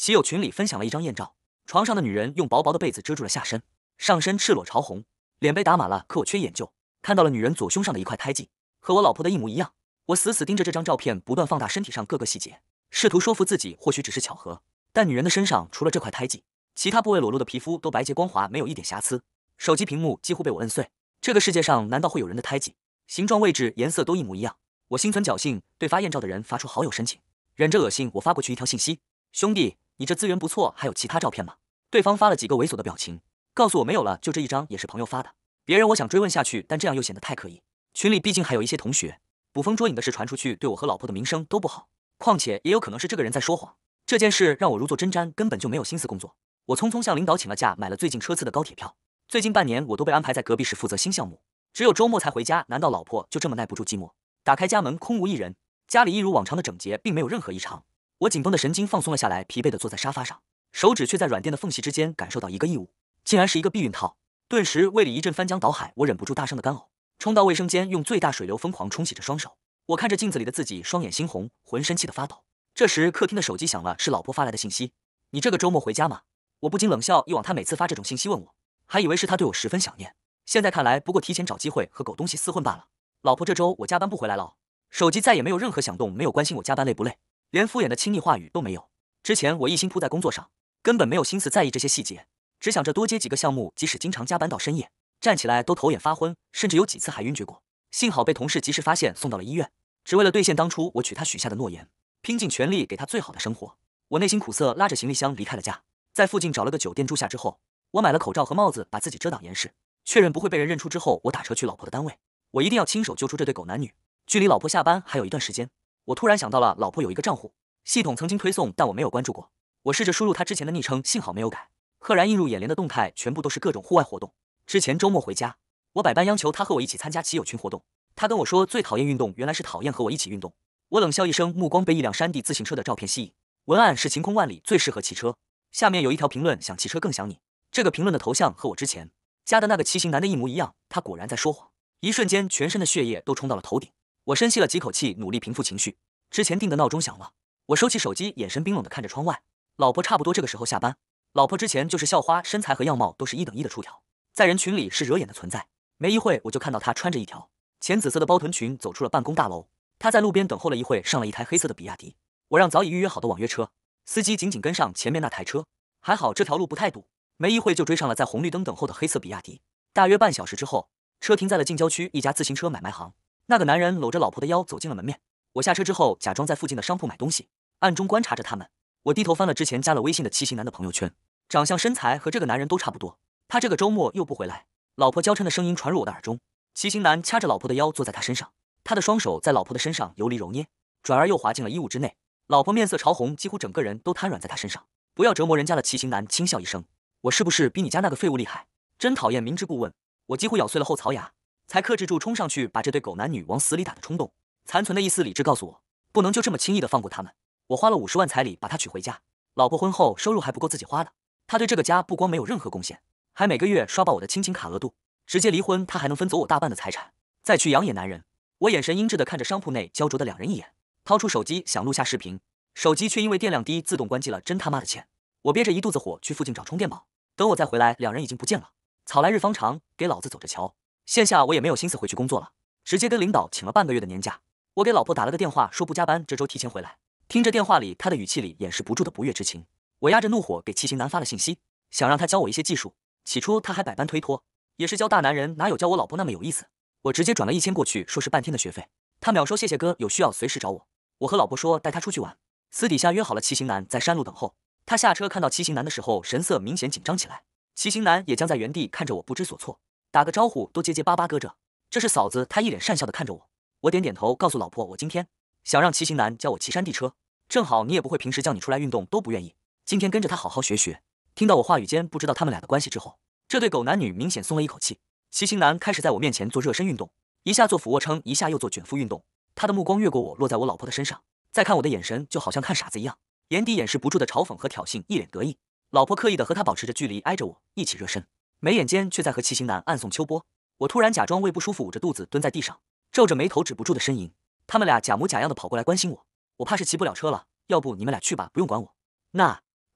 骑友群里分享了一张艳照，床上的女人用薄薄的被子遮住了下身，上身赤裸潮红，脸被打码了，可我缺眼就看到了女人左胸上的一块胎记，和我老婆的一模一样。我死死盯着这张照片，不断放大身体上各个细节，试图说服自己或许只是巧合。但女人的身上除了这块胎记，其他部位裸露的皮肤都白洁光滑，没有一点瑕疵。手机屏幕几乎被我摁碎。这个世界上难道会有人的胎记形状、位置、颜色都一模一样？我心存侥幸，对发艳照的人发出好友申请。忍着恶心，我发过去一条信息：兄弟，你这资源不错，还有其他照片吗？对方发了几个猥琐的表情，告诉我没有了，就这一张也是朋友发的。别人我想追问下去，但这样又显得太刻意。群里毕竟还有一些同学，捕风捉影的事传出去，对我和老婆的名声都不好。况且也有可能是这个人在说谎。这件事让我如坐针毡，根本就没有心思工作。我匆匆向领导请了假，买了最近车次的高铁票。最近半年我都被安排在隔壁市负责新项目，只有周末才回家。难道老婆就这么耐不住寂寞？打开家门，空无一人，家里一如往常的整洁，并没有任何异常。我紧绷的神经放松了下来，疲惫地坐在沙发上，手指却在软垫的缝隙之间感受到一个异物，竟然是一个避孕套。顿时胃里一阵翻江倒海，我忍不住大声的干呕，冲到卫生间，用最大水流疯狂冲洗着双手。我看着镜子里的自己，双眼猩红，浑身气得发抖。这时客厅的手机响了，是老婆发来的信息：你这个周末回家吗？我不禁冷笑，以往他每次发这种信息问我，还以为是他对我十分想念，现在看来不过提前找机会和狗东西厮混罢了。老婆，这周我加班不回来了哦。手机再也没有任何响动，没有关心我加班累不累，连敷衍的亲昵话语都没有。之前我一心扑在工作上，根本没有心思在意这些细节，只想着多接几个项目，即使经常加班到深夜，站起来都头眼发昏，甚至有几次还晕厥过。幸好被同事及时发现，送到了医院，只为了兑现当初我娶她许下的诺言，拼尽全力给她最好的生活。我内心苦涩，拉着行李箱离开了家，在附近找了个酒店住下之后，我买了口罩和帽子，把自己遮挡严实，确认不会被人认出之后，我打车去老婆的单位。我一定要亲手揪出这对狗男女。距离老婆下班还有一段时间，我突然想到了老婆有一个账户，系统曾经推送，但我没有关注过。我试着输入她之前的昵称，幸好没有改。赫然映入眼帘的动态全部都是各种户外活动。之前周末回家，我百般央求她和我一起参加骑友群活动，她跟我说最讨厌运动，原来是讨厌和我一起运动。我冷笑一声，目光被一辆山地自行车的照片吸引，文案是晴空万里，最适合骑车。下面有一条评论，想骑车更想你。这个评论的头像和我之前加的那个骑行男的一模一样，他果然在说谎。一瞬间全身的血液都冲到了头顶，我深吸了几口气，努力平复情绪。之前定的闹钟响了，我收起手机，眼神冰冷地看着窗外。老婆差不多这个时候下班。老婆之前就是校花，身材和样貌都是一等一的出挑，在人群里是惹眼的存在。没一会我就看到她穿着一条浅紫色的包臀裙走出了办公大楼。她在路边等候了一会，上了一台黑色的比亚迪。我让早已预约好的网约车，司机紧紧跟上前面那台车，还好这条路不太堵，没一会就追上了在红绿灯等候的黑色比亚迪。大约半小时之后，车停在了近郊区一家自行车买卖行。那个男人搂着老婆的腰走进了门面。我下车之后，假装在附近的商铺买东西，暗中观察着他们。我低头翻了之前加了微信的骑行男的朋友圈，长相身材和这个男人都差不多。他这个周末又不回来。老婆娇嗔的声音传入我的耳中。骑行男掐着老婆的腰坐在他身上，他的双手在老婆的身上游离揉捏，转而又滑进了衣物之内。老婆面色潮红，几乎整个人都瘫软在他身上。不要折磨人家了，骑行男轻笑一声。我是不是比你家那个废物厉害？真讨厌明知故问。我几乎咬碎了后槽牙，才克制住冲上去把这对狗男女往死里打的冲动。残存的一丝理智告诉我，不能就这么轻易的放过他们。我花了50万彩礼把他娶回家，老婆婚后收入还不够自己花的，他对这个家不光没有任何贡献，还每个月刷爆我的亲情卡额度。直接离婚，他还能分走我大半的财产，再去养野男人。我眼神阴鸷的看着商铺内焦灼的两人一眼，掏出手机想录下视频，手机却因为电量低自动关机了，真他妈的欠。我憋着一肚子火去附近找充电宝，等我再回来，两人已经不见了。草来日方长，给老子走着瞧。线下我也没有心思回去工作了，直接跟领导请了半个月的年假。我给老婆打了个电话，说不加班，这周提前回来。听着电话里她的语气里掩饰不住的不悦之情，我压着怒火给骑行男发了信息，想让他教我一些技术。起初他还百般推脱，也是教大男人，哪有教我老婆那么有意思。我直接转了1000过去，说是半天的学费。他秒说谢谢哥，有需要随时找我。我和老婆说带他出去玩，私底下约好了骑行男在山路等候。他下车看到骑行男的时候，神色明显紧张起来。骑行男也僵在原地看着我不知所措，打个招呼都结结巴巴搁着。这是嫂子，他一脸讪笑的看着我。我点点头，告诉老婆我今天想让骑行男教我骑山地车，正好你也不会平时叫你出来运动都不愿意，今天跟着他好好学学。听到我话语间不知道他们俩的关系之后，这对狗男女明显松了一口气。骑行男开始在我面前做热身运动，一下做俯卧撑，一下又做卷腹运动。他的目光越过我，落在我老婆的身上，再看我的眼神就好像看傻子一样，眼底掩饰不住的嘲讽和挑衅，一脸得意。老婆刻意的和他保持着距离，挨着我一起热身，眉眼间却在和骑行男暗送秋波。我突然假装胃不舒服，捂着肚子蹲在地上，皱着眉头止不住的呻吟。他们俩假模假样的跑过来关心我，我怕是骑不了车了，要不你们俩去吧，不用管我。那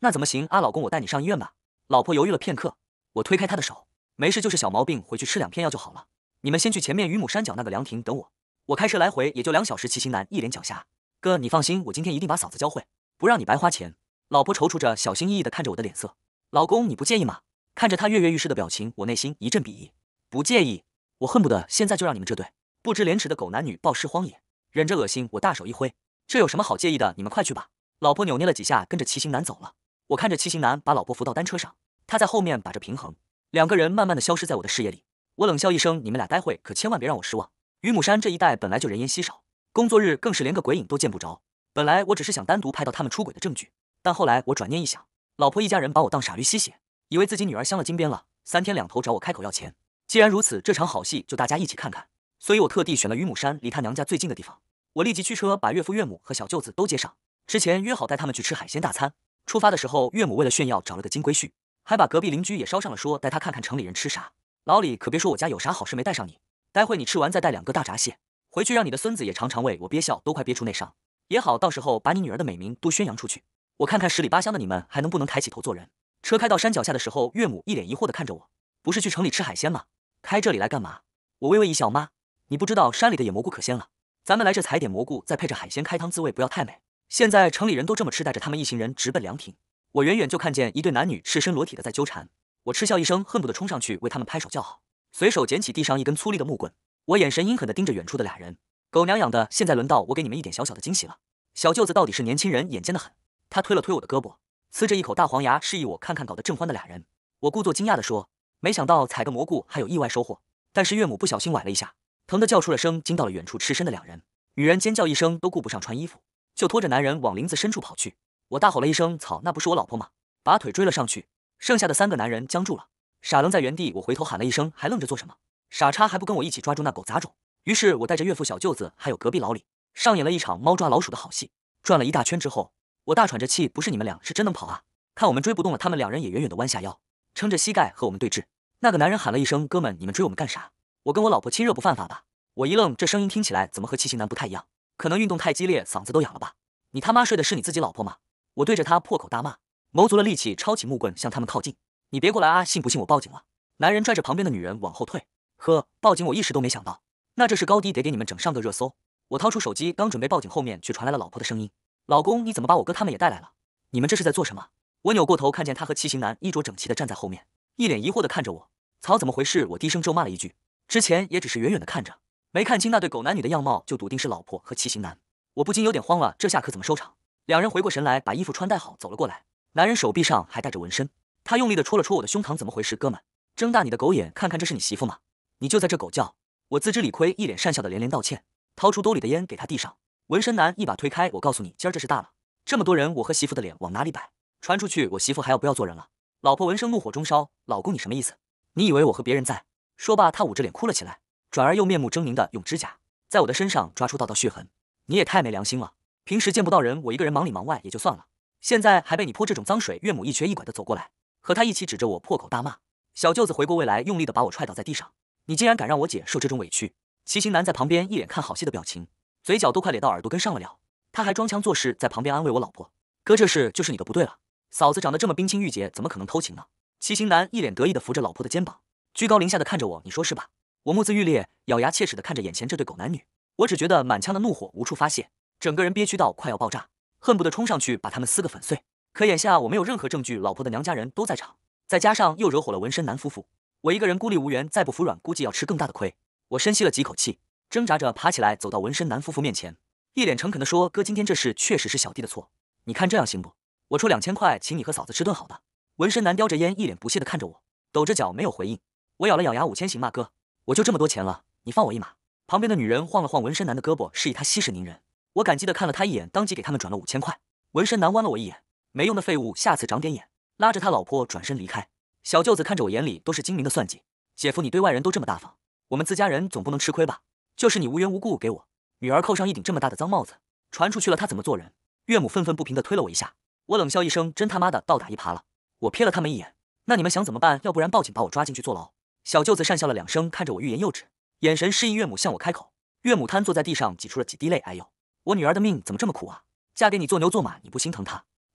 那怎么行啊？老公，我带你上医院吧。老婆犹豫了片刻，我推开她的手，没事，就是小毛病，回去吃2片药就好了。你们先去前面榆母山脚那个凉亭等我。我开车来回也就2小时。齐行南一脸狡黠，哥，你放心，我今天一定把嫂子教会，不让你白花钱。老婆踌躇着，小心翼翼地看着我的脸色。老公，你不介意吗？看着他跃跃欲试的表情，我内心一阵鄙夷。不介意，我恨不得现在就让你们这对不知廉耻的狗男女暴尸荒野。忍着恶心，我大手一挥，这有什么好介意的？你们快去吧。老婆扭捏了几下，跟着骑行男走了。我看着骑行男把老婆扶到单车上，他在后面把着平衡，2个人慢慢的消失在我的视野里。我冷笑一声，你们俩待会可千万别让我失望。榆母山这一带本来就人烟稀少，工作日更是连个鬼影都见不着。本来我只是想单独拍到他们出轨的证据，但后来我转念一想，老婆一家人把我当傻驴吸血，以为自己女儿镶了金边了，3天2头找我开口要钱。既然如此，这场好戏就大家一起看看。所以我特地选了榆母山离他娘家最近的地方。我立即驱车把岳父岳母和小舅子都接上，之前约好带他们去吃海鲜大餐。出发的时候，岳母为了炫耀找了个金龟婿，还把隔壁邻居也捎上了，说带他看看城里人吃啥。老李，可别说我家有啥好事没带上你，待会你吃完再带2个大闸蟹回去，让你的孙子也尝尝味。我憋笑都快憋出内伤，也好，到时候把你女儿的美名都宣扬出去。我看看十里八乡的你们还能不能抬起头做人。车开到山脚下的时候，岳母一脸疑惑地看着我，不是去城里吃海鲜吗？开这里来干嘛？我微微一笑，妈，你不知道山里的野蘑菇可鲜了，咱们来这采点蘑菇，再配着海鲜开汤，滋味不要太美。现在城里人都这么吃，带着他们一行人直奔凉亭。我远远就看见一对男女赤身裸体的在纠缠，我嗤笑一声，恨不得冲上去为他们拍手叫好，随手捡起地上一根粗粝的木棍。我眼神阴狠地盯着远处的俩人，狗娘养的，现在轮到我给你们一点小小的惊喜了。小舅子到底是年轻人，眼尖的很，他推了推我的胳膊，呲着一口大黄牙，示意我看看搞得正欢的俩人。我故作惊讶地说，没想到采个蘑菇还有意外收获。但是岳母不小心崴了一下，疼得叫出了声，惊到了远处赤身的两人。女人尖叫一声，都顾不上穿衣服，就拖着男人往林子深处跑去。我大吼了一声，操，那不是我老婆吗？拔腿追了上去。剩下的3个男人僵住了，傻愣在原地。我回头喊了一声，还愣着做什么？傻叉还不跟我一起抓住那狗杂种？于是我带着岳父、小舅子还有隔壁老李，上演了一场猫抓老鼠的好戏。转了一大圈之后，我大喘着气，不是你们俩是真能跑啊？看我们追不动了，他们2人也远远地弯下腰，撑着膝盖和我们对峙。那个男人喊了一声，哥们，你们追我们干啥？我跟我老婆亲热不犯法吧？我一愣，这声音听起来怎么和骑行男不太一样？可能运动太激烈，嗓子都哑了吧？你他妈睡的是你自己老婆吗？我对着他破口大骂，谋足了力气，抄起木棍向他们靠近。你别过来啊！信不信我报警了？男人拽着旁边的女人往后退。呵，报警我一时都没想到，那这是高低得给你们整上个热搜。我掏出手机，刚准备报警，后面却传来了老婆的声音：老公，你怎么把我哥他们也带来了？你们这是在做什么？我扭过头，看见他和骑行男衣着整齐的站在后面，一脸疑惑的看着我。操，怎么回事？我低声咒骂了一句，之前也只是远远的看着，没看清那对狗男女的样貌，就笃定是老婆和骑行男。我不禁有点慌了，这下可怎么收场？2人回过神来，把衣服穿戴好，走了过来。男人手臂上还带着纹身，他用力的戳了戳我的胸膛。怎么回事，哥们？睁大你的狗眼，看看这是你媳妇吗？你就在这狗叫！我自知理亏，一脸讪笑的连连道歉，掏出兜里的烟给他递上。纹身男一把推开，我告诉你，今儿这事大了，这么多人，我和媳妇的脸往哪里摆？传出去，我媳妇还要不要做人了？老婆闻声怒火中烧，老公你什么意思？你以为我和别人在？说罢，他捂着脸哭了起来，转而又面目狰狞的用指甲在我的身上抓出道血痕。你也太没良心了！平时见不到人，我一个人忙里忙外也就算了，现在还被你泼这种脏水。岳母一瘸一拐的走过来，和他一起指着我破口大骂。小舅子回过味来，用力的把我踹倒在地上。你竟然敢让我姐受这种委屈！骑行男在旁边一脸看好戏的表情，嘴角都快咧到耳朵根上了。他还装腔作势在旁边安慰我老婆，哥，这事就是你的不对了，嫂子长得这么冰清玉洁，怎么可能偷情呢？骑行男一脸得意的扶着老婆的肩膀，居高临下的看着我，你说是吧？我目眦欲裂，咬牙切齿的看着眼前这对狗男女，我只觉得满腔的怒火无处发泄，整个人憋屈到快要爆炸，恨不得冲上去把他们撕个粉碎。可眼下我没有任何证据，老婆的娘家人都在场，再加上又惹火了纹身男夫妇，我一个人孤立无援，再不服软，估计要吃更大的亏。我深吸了几口气，挣扎着爬起来，走到纹身男夫妇面前，一脸诚恳地说，哥，今天这事确实是小弟的错，你看这样行不？我出2000块，请你和嫂子吃顿好的。纹身男叼着烟，一脸不屑地看着我，抖着脚没有回应。我咬了咬牙，5000行吗，哥？我就这么多钱了，你放我一马。旁边的女人晃了晃纹身男的胳膊，示意他息事宁人。我感激地看了他一眼，当即给他们转了5000块。纹身男剜了我一眼，没用的废物，下次长点眼，拉着他老婆转身离开。小舅子看着我，眼里都是精明的算计。姐夫，你对外人都这么大方，我们自家人总不能吃亏吧？就是你无缘无故给我女儿扣上一顶这么大的脏帽子，传出去了，她怎么做人？岳母愤愤不平地推了我一下，我冷笑一声，真他妈的倒打一耙了。我瞥了他们一眼，那你们想怎么办？要不然报警把我抓进去坐牢。小舅子讪笑了2声，看着我欲言又止，眼神示意岳母向我开口。岳母瘫坐在地上，挤出了几滴泪，哎呦，我女儿的命怎么这么苦啊？嫁给你做牛做马，你不心疼她，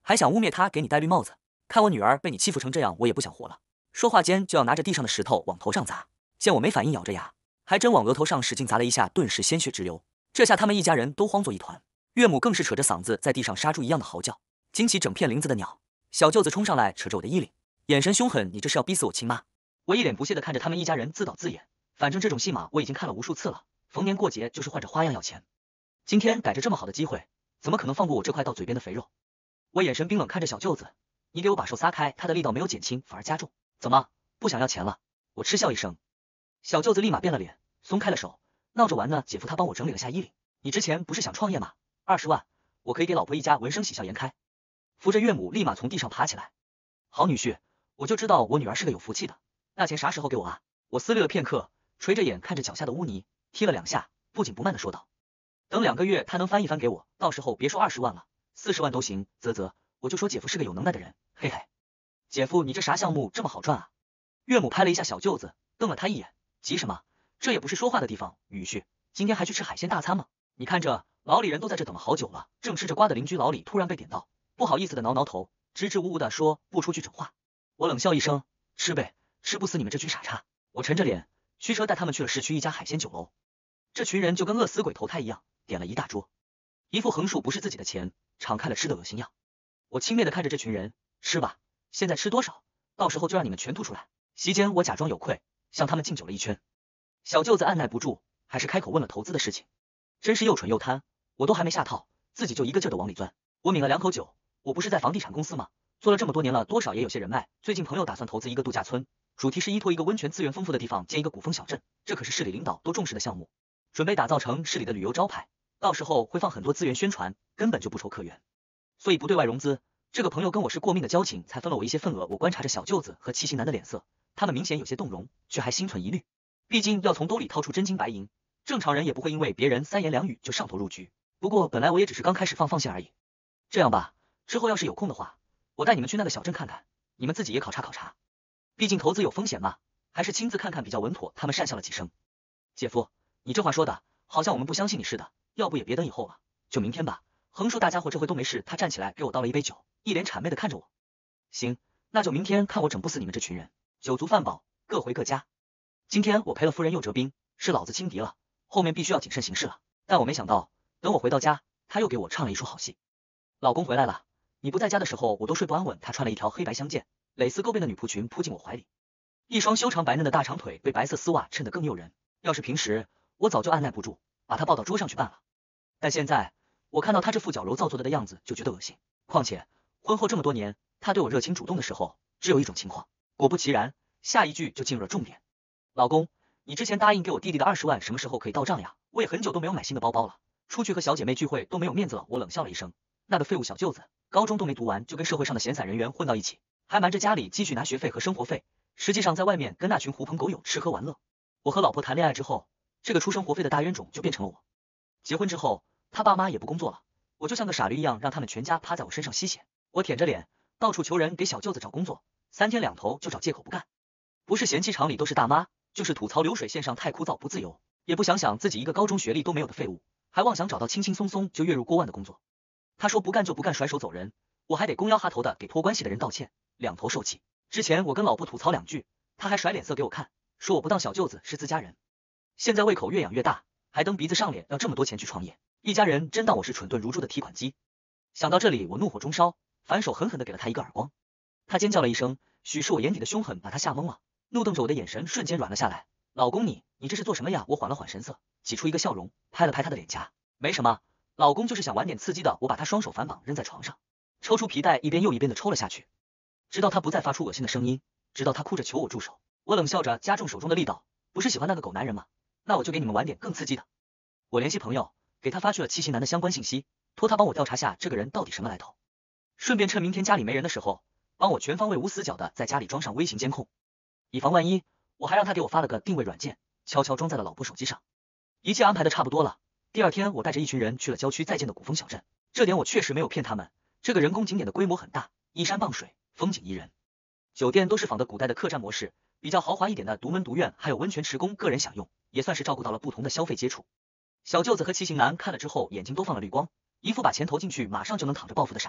还想污蔑他给你戴绿帽子？看我女儿被你欺负成这样，我也不想活了。说话间就要拿着地上的石头往头上砸，见我没反应，咬着牙，还真往额头上使劲砸了一下，顿时鲜血直流。这下他们一家人都慌作一团，岳母更是扯着嗓子在地上杀猪一样的嚎叫，惊起整片林子的鸟。小舅子冲上来扯着我的衣领，眼神凶狠，你这是要逼死我亲妈？我一脸不屑地看着他们一家人自导自演，反正这种戏码我已经看了无数次了，逢年过节就是换着花样要钱。今天逮着这么好的机会，怎么可能放过我这块到嘴边的肥肉？我眼神冰冷看着小舅子，你给我把手撒开，他的力道没有减轻，反而加重。怎么不想要钱了？我嗤笑一声。小舅子立马变了脸，松开了手，闹着玩呢。姐夫他帮我整理了下衣领，你之前不是想创业吗？20万，我可以给老婆一家闻声喜笑颜开。扶着岳母立马从地上爬起来，好女婿，我就知道我女儿是个有福气的，那钱啥时候给我啊？我思虑了片刻，垂着眼看着脚下的污泥，踢了2下，不紧不慢的说道，等2个月他能翻一翻给我，到时候别说20万了，40万都行。我就说姐夫是个有能耐的人，嘿嘿。姐夫，你这啥项目这么好赚啊？岳母拍了一下小舅子，瞪了他一眼，急什么？这也不是说话的地方。女婿，今天还去吃海鲜大餐吗？你看这老李人都在这等了好久了。正吃着瓜的邻居老李突然被点到，不好意思的挠挠头，支支吾吾的说不出去整话。我冷笑一声，吃呗，吃不死你们这群傻叉。我沉着脸驱车带他们去了市区一家海鲜酒楼，这群人就跟饿死鬼投胎一样，点了一大桌，一副横竖不是自己的钱，敞开了吃的恶心样。我轻蔑的看着这群人，吃吧，现在吃多少，到时候就让你们全吐出来。席间我假装有愧，向他们敬酒了一圈。小舅子按耐不住，还是开口问了投资的事情。真是又蠢又贪，我都还没下套，自己就一个劲儿的往里钻。我抿了2口酒，我不是在房地产公司吗？做了这么多年了，多少也有些人脉。最近朋友打算投资一个度假村，主题是依托一个温泉资源丰富的地方建一个古风小镇，这可是市里领导都重视的项目，准备打造成市里的旅游招牌，到时候会放很多资源宣传，根本就不愁客源，所以不对外融资。这个朋友跟我是过命的交情，才分了我一些份额。我观察着小舅子和七星男的脸色，他们明显有些动容，却还心存疑虑，毕竟要从兜里掏出真金白银，正常人也不会因为别人3言2语就上头入局。不过本来我也只是刚开始放线而已。这样吧，之后要是有空的话，我带你们去那个小镇看看，你们自己也考察考察，毕竟投资有风险嘛，还是亲自看看比较稳妥。他们讪笑了几声。姐夫，你这话说的好像我们不相信你似的，要不也别等以后了，就明天吧。横竖大家伙这回都没事，他站起来给我倒了一杯酒，一脸谄媚的看着我。行，那就明天看我整不死你们这群人。酒足饭饱，各回各家。今天我赔了夫人又折兵，是老子轻敌了，后面必须要谨慎行事了。但我没想到，等我回到家，他又给我唱了一出好戏。老公回来了，你不在家的时候我都睡不安稳。他穿了一条黑白相间、蕾丝勾边的女仆裙扑进我怀里，一双修长白嫩的大长腿被白色丝袜衬得更诱人。要是平时，我早就按耐不住，把他抱到桌上去办了。但现在我看到他这副矫揉造作的样子就觉得恶心，况且婚后这么多年，他对我热情主动的时候只有一种情况。果不其然，下一句就进入了重点。老公，你之前答应给我弟弟的20万什么时候可以到账呀？我也很久都没有买新的包包了，出去和小姐妹聚会都没有面子了。我冷笑了一声，那个废物小舅子，高中都没读完就跟社会上的闲散人员混到一起，还瞒着家里积蓄拿学费和生活费，实际上在外面跟那群狐朋狗友吃喝玩乐。我和老婆谈恋爱之后，这个出生活费的大冤种就变成了我。结婚之后，他爸妈也不工作了，我就像个傻驴一样让他们全家趴在我身上吸血。我舔着脸到处求人给小舅子找工作，3天2头就找借口不干，不是嫌弃厂里都是大妈，就是吐槽流水线上太枯燥不自由，也不想想自己一个高中学历都没有的废物，还妄想找到轻轻松松就月入过万的工作。他说不干就不干，甩手走人，我还得弓腰哈头的给托关系的人道歉，两头受气。之前我跟老婆吐槽2句，他还甩脸色给我看，说我不当小舅子是自家人。现在胃口越养越大，还蹬鼻子上脸要这么多钱去创业，一家人真当我是蠢钝如猪的提款机。想到这里，我怒火中烧，反手狠狠的给了他一个耳光。他尖叫了一声，许是我眼底的凶狠把他吓懵了，怒瞪着我的眼神瞬间软了下来。老公你这是做什么呀？我缓了缓神色，挤出一个笑容，拍了拍他的脸颊。没什么，老公就是想玩点刺激的。我把他双手反绑扔在床上，抽出皮带一边又一边的抽了下去，直到他不再发出恶心的声音，直到他哭着求我住手。我冷笑着加重手中的力道，不是喜欢那个狗男人吗？那我就给你们玩点更刺激的。我联系朋友，给他发去了七星男的相关信息，托他帮我调查下这个人到底什么来头，顺便趁明天家里没人的时候，帮我全方位无死角的在家里装上微型监控，以防万一。我还让他给我发了个定位软件，悄悄装在了老婆手机上。一切安排的差不多了，第2天我带着一群人去了郊区再建的古风小镇，这点我确实没有骗他们，这个人工景点的规模很大，依山傍水，风景宜人，酒店都是仿的古代的客栈模式，比较豪华一点的独门独院还有温泉池供个人享用，也算是照顾到了不同的消费接触。小舅子和骑行男看了之后眼睛都放了绿光，一副把钱投进去马上就能躺着暴富的傻样。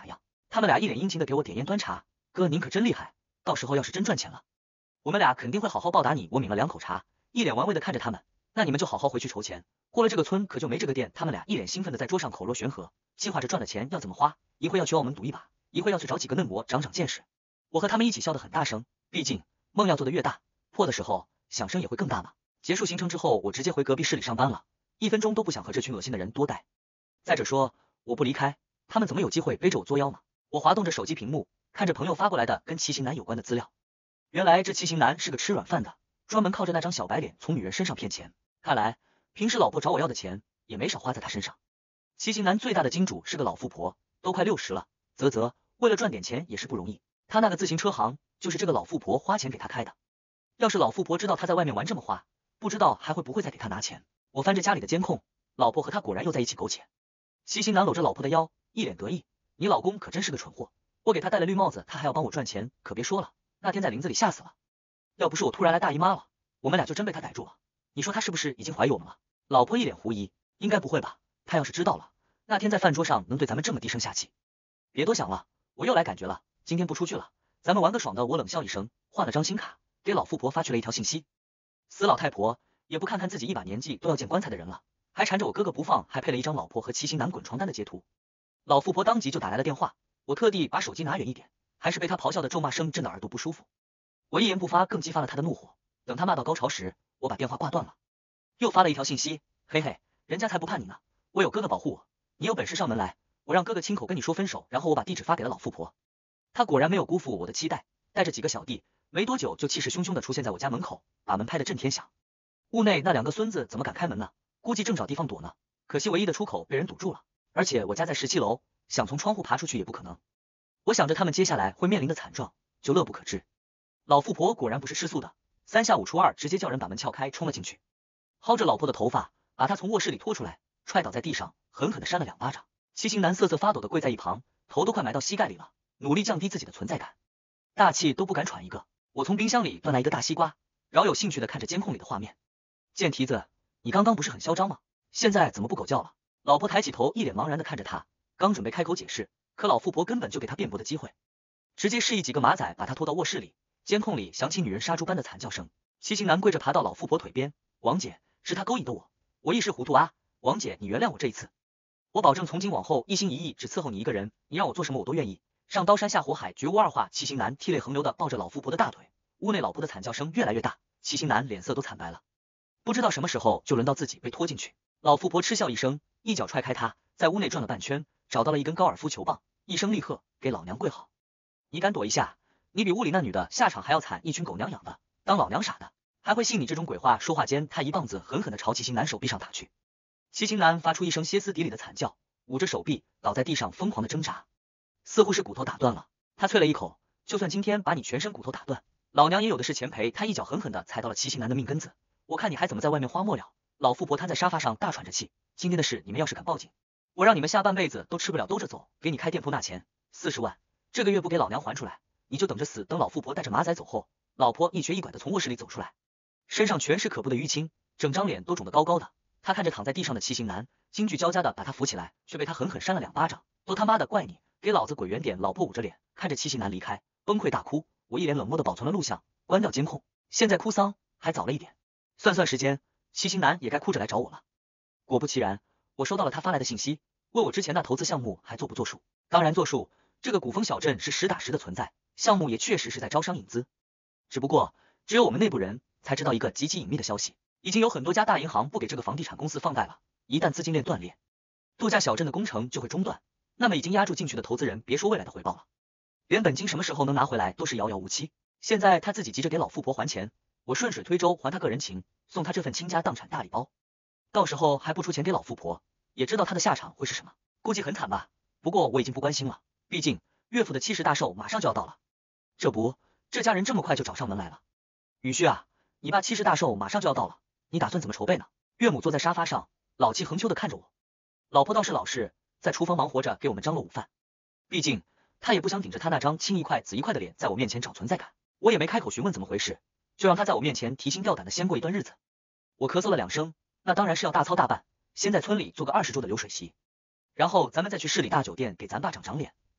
他们俩一脸殷勤的给我点烟端茶，哥您可真厉害，到时候要是真赚钱了，我们俩肯定会好好报答你。我抿了2口茶，一脸玩味的看着他们，那你们就好好回去筹钱，过了这个村可就没这个店。他们俩一脸兴奋的在桌上口若悬河，计划着赚了钱要怎么花，一会要去澳门赌一把，一会要去找几个嫩模长长见识。我和他们一起笑得很大声，毕竟梦要做得越大，破的时候响声也会更大嘛。结束行程之后，我直接回隔壁市里上班了，1分钟都不想和这群恶心的人多待。再者说，我不离开，他们怎么有机会背着我作妖呢？我滑动着手机屏幕，看着朋友发过来的跟骑行男有关的资料。原来这骑行男是个吃软饭的，专门靠着那张小白脸从女人身上骗钱。看来平时老婆找我要的钱也没少花在他身上。骑行男最大的金主是个老富婆，都快60了，为了赚点钱也是不容易。他那个自行车行就是这个老富婆花钱给他开的。要是老富婆知道他在外面玩这么花，不知道还会不会再给他拿钱。我翻着家里的监控，老婆和他果然又在一起苟且。骑行男搂着老婆的腰，一脸得意，你老公可真是个蠢货，我给他戴了绿帽子，他还要帮我赚钱，可别说了，那天在林子里吓死了。要不是我突然来大姨妈了，我们俩就真被他逮住了。你说他是不是已经怀疑我们了？老婆一脸狐疑，应该不会吧，他要是知道了，那天在饭桌上能对咱们这么低声下气？别多想了，我又来感觉了，今天不出去了，咱们玩个爽的。我冷笑一声，换了张新卡，给老富婆发去了一条信息。死老太婆，也不看看自己一把年纪都要见棺材的人了，还缠着我哥哥不放，还配了一张老婆和骑行男滚床单的截图。老富婆当即就打来了电话，我特地把手机拿远一点，还是被她咆哮的咒骂声震得耳朵不舒服。我一言不发，更激发了她的怒火。等她骂到高潮时，我把电话挂断了，又发了一条信息，嘿嘿，人家才不怕你呢，我有哥哥保护我，你有本事上门来，我让哥哥亲口跟你说分手。然后我把地址发给了老富婆，她果然没有辜负我的期待，带着几个小弟，没多久就气势汹汹的出现在我家门口，把门拍得震天响。屋内那2个孙子怎么敢开门呢？估计正找地方躲呢，可惜唯一的出口被人堵住了，而且我家在17楼，想从窗户爬出去也不可能。我想着他们接下来会面临的惨状，就乐不可支。老富婆果然不是吃素的，3下5除2直接叫人把门撬开，冲了进去，薅着老婆的头发，把她从卧室里拖出来，踹倒在地上，狠狠的扇了2巴掌。骑行男瑟瑟发抖的跪在一旁，头都快埋到膝盖里了，努力降低自己的存在感，大气都不敢喘一个。我从冰箱里端来一个大西瓜，饶有兴趣的看着监控里的画面。贱蹄子，你刚刚不是很嚣张吗？现在怎么不狗叫了？老婆抬起头，一脸茫然的看着他，刚准备开口解释，可老富婆根本就给他辩驳的机会，直接示意几个马仔把他拖到卧室里。监控里响起女人杀猪般的惨叫声。骑行男跪着爬到老富婆腿边，王姐，是他勾引的我，我一时糊涂啊，王姐你原谅我这一次，我保证从今往后一心一意只伺候你一个人，你让我做什么我都愿意，上刀山下火海，绝无二话。骑行男涕泪横流的抱着老富婆的大腿，屋内老婆的惨叫声越来越大，骑行男脸色都惨白了。不知道什么时候就轮到自己被拖进去，老富婆嗤笑一声，一脚踹开他，在屋内转了半圈，找到了一根高尔夫球棒，一声厉喝，给老娘跪好！你敢躲一下，你比屋里那女的下场还要惨，一群狗娘养的，当老娘傻的，还会信你这种鬼话？说话间，他一棒子狠狠的朝骑行男手臂上打去。骑行男发出一声歇斯底里的惨叫，捂着手臂倒在地上疯狂的挣扎，似乎是骨头打断了。他啐了一口，就算今天把你全身骨头打断，老娘也有的是钱赔。他一脚狠狠的踩到了骑行男的命根子，我看你还怎么在外面花末了。老富婆瘫在沙发上大喘着气，今天的事你们要是敢报警，我让你们下半辈子都吃不了兜着走。给你开店铺那钱40万，这个月不给老娘还出来，你就等着死。等老富婆带着马仔走后，老婆一瘸一拐的从卧室里走出来，身上全是可怖的淤青，整张脸都肿得高高的。他看着躺在地上的骑行男，惊惧交加的把他扶起来，却被他狠狠扇了2巴掌。都他妈的怪你，给老子滚远点！老婆捂着脸看着骑行男离开，崩溃大哭。我一脸冷漠的保存了录像，关掉监控，现在哭丧还早了一点。算时间，骑行男也该哭着来找我了。果不其然，我收到了他发来的信息，问我之前那投资项目还作不作数。当然作数，这个古风小镇是实打实的存在，项目也确实是在招商引资，只不过只有我们内部人才知道一个极其隐秘的消息，已经有很多家大银行不给这个房地产公司放贷了，一旦资金链断裂，度假小镇的工程就会中断，那么已经押注进去的投资人别说未来的回报了，连本金什么时候能拿回来都是遥遥无期。现在他自己急着给老富婆还钱，我顺水推舟还他个人情，送他这份倾家荡产大礼包，到时候还不出钱给老富婆，也知道他的下场会是什么，估计很惨吧。不过我已经不关心了，毕竟岳父的70大寿马上就要到了。这不，这家人这么快就找上门来了。宇旭啊，你爸70大寿马上就要到了，你打算怎么筹备呢？岳母坐在沙发上，老气横秋的看着我。老婆倒是老实，在厨房忙活着给我们张罗午饭。毕竟她也不想顶着她那张青一块紫一块的脸在我面前找存在感。我也没开口询问怎么回事，就让她在我面前提心吊胆的先过一段日子。我咳嗽了2声，那当然是要大操大办，先在村里做个20桌的流水席，然后咱们再去市里大酒店给咱爸长长脸，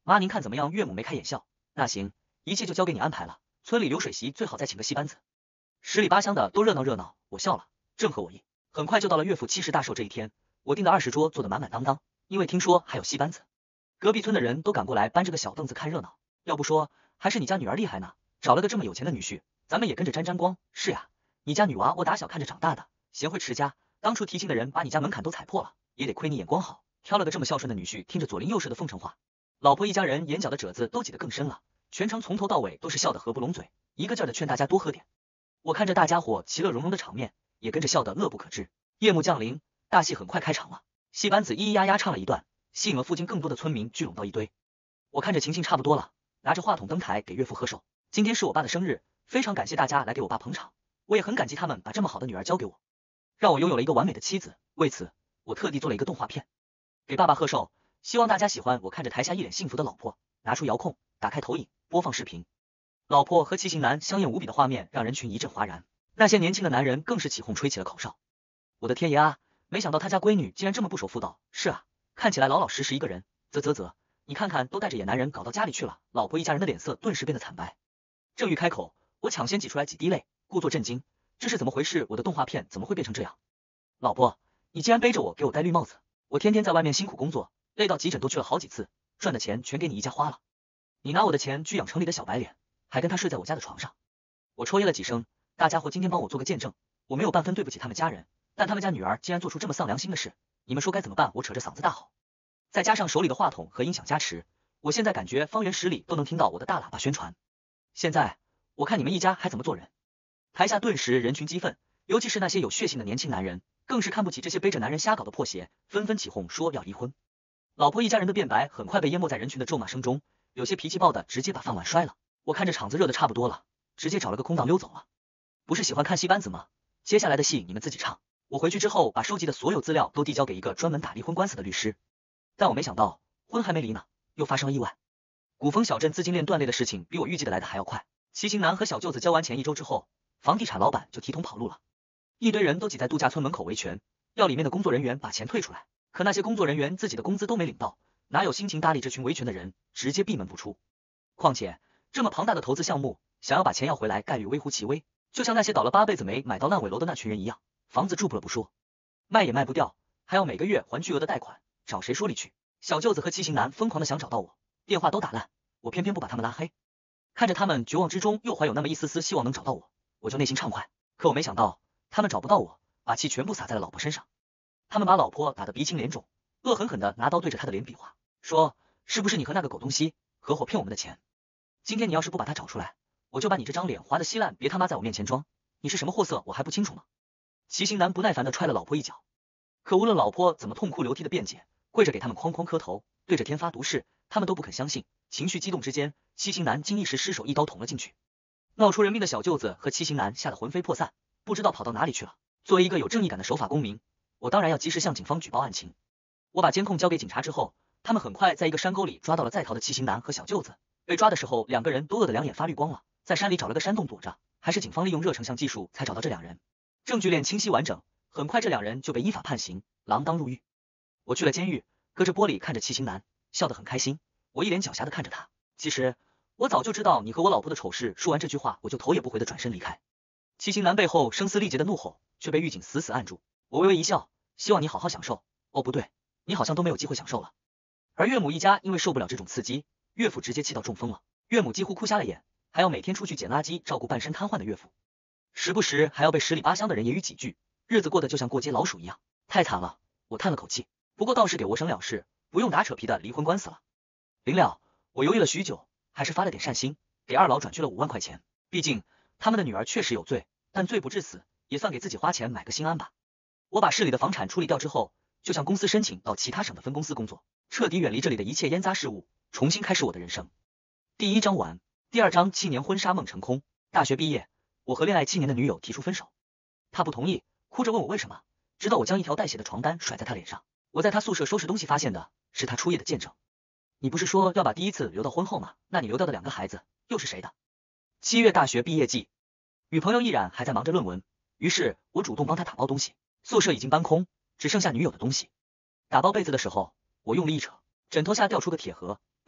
妈您看怎么样？岳母眉开眼笑，那行，一切就交给你安排了。村里流水席最好再请个戏班子，十里八乡的都热闹热闹。我笑了，正合我意。很快就到了岳父70大寿这一天，我订的20桌坐得满满当当，因为听说还有戏班子，隔壁村的人都赶过来搬着个小凳子看热闹。要不说还是你家女儿厉害呢，找了个这么有钱的女婿，咱们也跟着沾沾光。是呀，你家女娃我打小看着长大的，贤惠持家，当初提亲的人把你家门槛都踩破了，也得亏你眼光好，挑了个这么孝顺的女婿，听着左邻右舍的奉承话。老婆一家人眼角的褶子都挤得更深了，全程从头到尾都是笑得合不拢嘴，一个劲儿的劝大家多喝点。我看着大家伙其乐融融的场面，也跟着笑得乐不可支。夜幕降临，大戏很快开场了，戏班子咿咿呀呀唱了一段，吸引了附近更多的村民聚拢到一堆。我看着情形差不多了，拿着话筒登台给岳父贺寿。今天是我爸的生日，非常感谢大家来给我爸捧场，我也很感激他们把这么好的女儿交给我，让我拥有了一个完美的妻子。为此，我特地做了一个动画片给爸爸贺寿，希望大家喜欢。我看着台下一脸幸福的老婆，拿出遥控，打开投影，播放视频。老婆和骑行男香艳无比的画面让人群一阵哗然，那些年轻的男人更是起哄吹起了口哨。我的天爷啊，没想到他家闺女竟然这么不守妇道。是啊，看起来老老实实一个人，你看看都带着野男人搞到家里去了。老婆一家人的脸色顿时变得惨白。正欲开口，我抢先挤出来几滴泪，故作震惊，这是怎么回事？我的动画片怎么会变成这样？老婆，你竟然背着我给我戴绿帽子，我天天在外面辛苦工作，累到急诊都去了好几次，赚的钱全给你一家花了，你拿我的钱去养城里的小白脸，还跟他睡在我家的床上。我抽噎了几声，大家伙今天帮我做个见证，我没有半分对不起他们家人，但他们家女儿竟然做出这么丧良心的事，你们说该怎么办？我扯着嗓子大吼，再加上手里的话筒和音响加持，我现在感觉方圆10里都能听到我的大喇叭宣传。现在我看你们一家还怎么做人？台下顿时人群激愤，尤其是那些有血性的年轻男人，更是看不起这些背着男人瞎搞的破鞋，纷纷起哄说要离婚。老婆一家人的辩白很快被淹没在人群的咒骂声中，有些脾气暴的直接把饭碗摔了。我看着场子热的差不多了，直接找了个空档溜走了。不是喜欢看戏班子吗？接下来的戏你们自己唱。我回去之后把收集的所有资料都递交给一个专门打离婚官司的律师，但我没想到婚还没离呢，又发生了意外。古风小镇资金链断裂的事情比我预计的来的还要快。齐行男和小舅子交完钱1周之后，房地产老板就提桶跑路了，一堆人都挤在度假村门口维权，要里面的工作人员把钱退出来。可那些工作人员自己的工资都没领到，哪有心情搭理这群维权的人，直接闭门不出。况且这么庞大的投资项目，想要把钱要回来概率微乎其微，就像那些倒了8辈子霉买到烂尾楼的那群人一样，房子住不了不说，卖也卖不掉，还要每个月还巨额的贷款，找谁说理去？小舅子和骑行男疯狂的想找到我，电话都打烂，我偏偏不把他们拉黑。看着他们绝望之中又怀有那么一丝丝希望能找到我，我就内心畅快。可我没想到他们找不到我，把气全部撒在了老婆身上。他们把老婆打得鼻青脸肿，恶狠狠的拿刀对着她的脸比划，说是不是你和那个狗东西合伙骗我们的钱？今天你要是不把他找出来，我就把你这张脸划得稀烂，别他妈在我面前装你是什么货色我还不清楚吗？骑行男不耐烦的踹了老婆一脚，可无论老婆怎么痛哭流涕的辩解，跪着给他们哐哐磕头，对着天发毒誓，他们都不肯相信。情绪激动之间，骑行男竟一时失手一刀捅了进去，闹出人命的小舅子和骑行男吓得魂飞魄散，不知道跑到哪里去了。作为一个有正义感的守法公民，我当然要及时向警方举报案情。我把监控交给警察之后，他们很快在一个山沟里抓到了在逃的骑行男和小舅子。被抓的时候，2个人都饿得两眼发绿光了，在山里找了个山洞躲着，还是警方利用热成像技术才找到这2人。证据链清晰完整，很快这2人就被依法判刑，锒铛入狱。我去了监狱，隔着玻璃看着骑行男，笑得很开心。我一脸狡黠的看着他，其实我早就知道你和我老婆的丑事。说完这句话，我就头也不回的转身离开。骑行男背后声嘶力竭的怒吼却被狱警死死按住。我微微一笑，希望你好好享受。哦不对，你好像都没有机会享受了。而岳母一家因为受不了这种刺激，岳父直接气到中风了，岳母几乎哭瞎了眼，还要每天出去捡垃圾照顾半身瘫痪的岳父，时不时还要被10里8乡的人言语几句，日子过得就像过街老鼠一样，太惨了。我叹了口气，不过倒是给我省了事，不用打扯皮的离婚官司了。临了，我犹豫了许久，还是发了点善心，给2老转去了5万块钱。毕竟他们的女儿确实有罪，但罪不至死，也算给自己花钱买个心安吧。我把市里的房产处理掉之后，就向公司申请到其他省的分公司工作，彻底远离这里的一切烟杂事物，重新开始我的人生。第1章完。第2章7年婚纱梦成空。大学毕业，我和恋爱7年的女友提出分手，她不同意，哭着问我为什么，直到我将一条带血的床单甩在她脸上。我在她宿舍收拾东西发现的是她初夜的见证。你不是说要把第1次留到婚后吗？那你留掉的2个孩子又是谁的？7月大学毕业季，女朋友依然还在忙着论文，于是我主动帮她打包东西。宿舍已经搬空，只剩下女友的东西。打包被子的时候，我用力一扯，枕头下掉出个铁盒，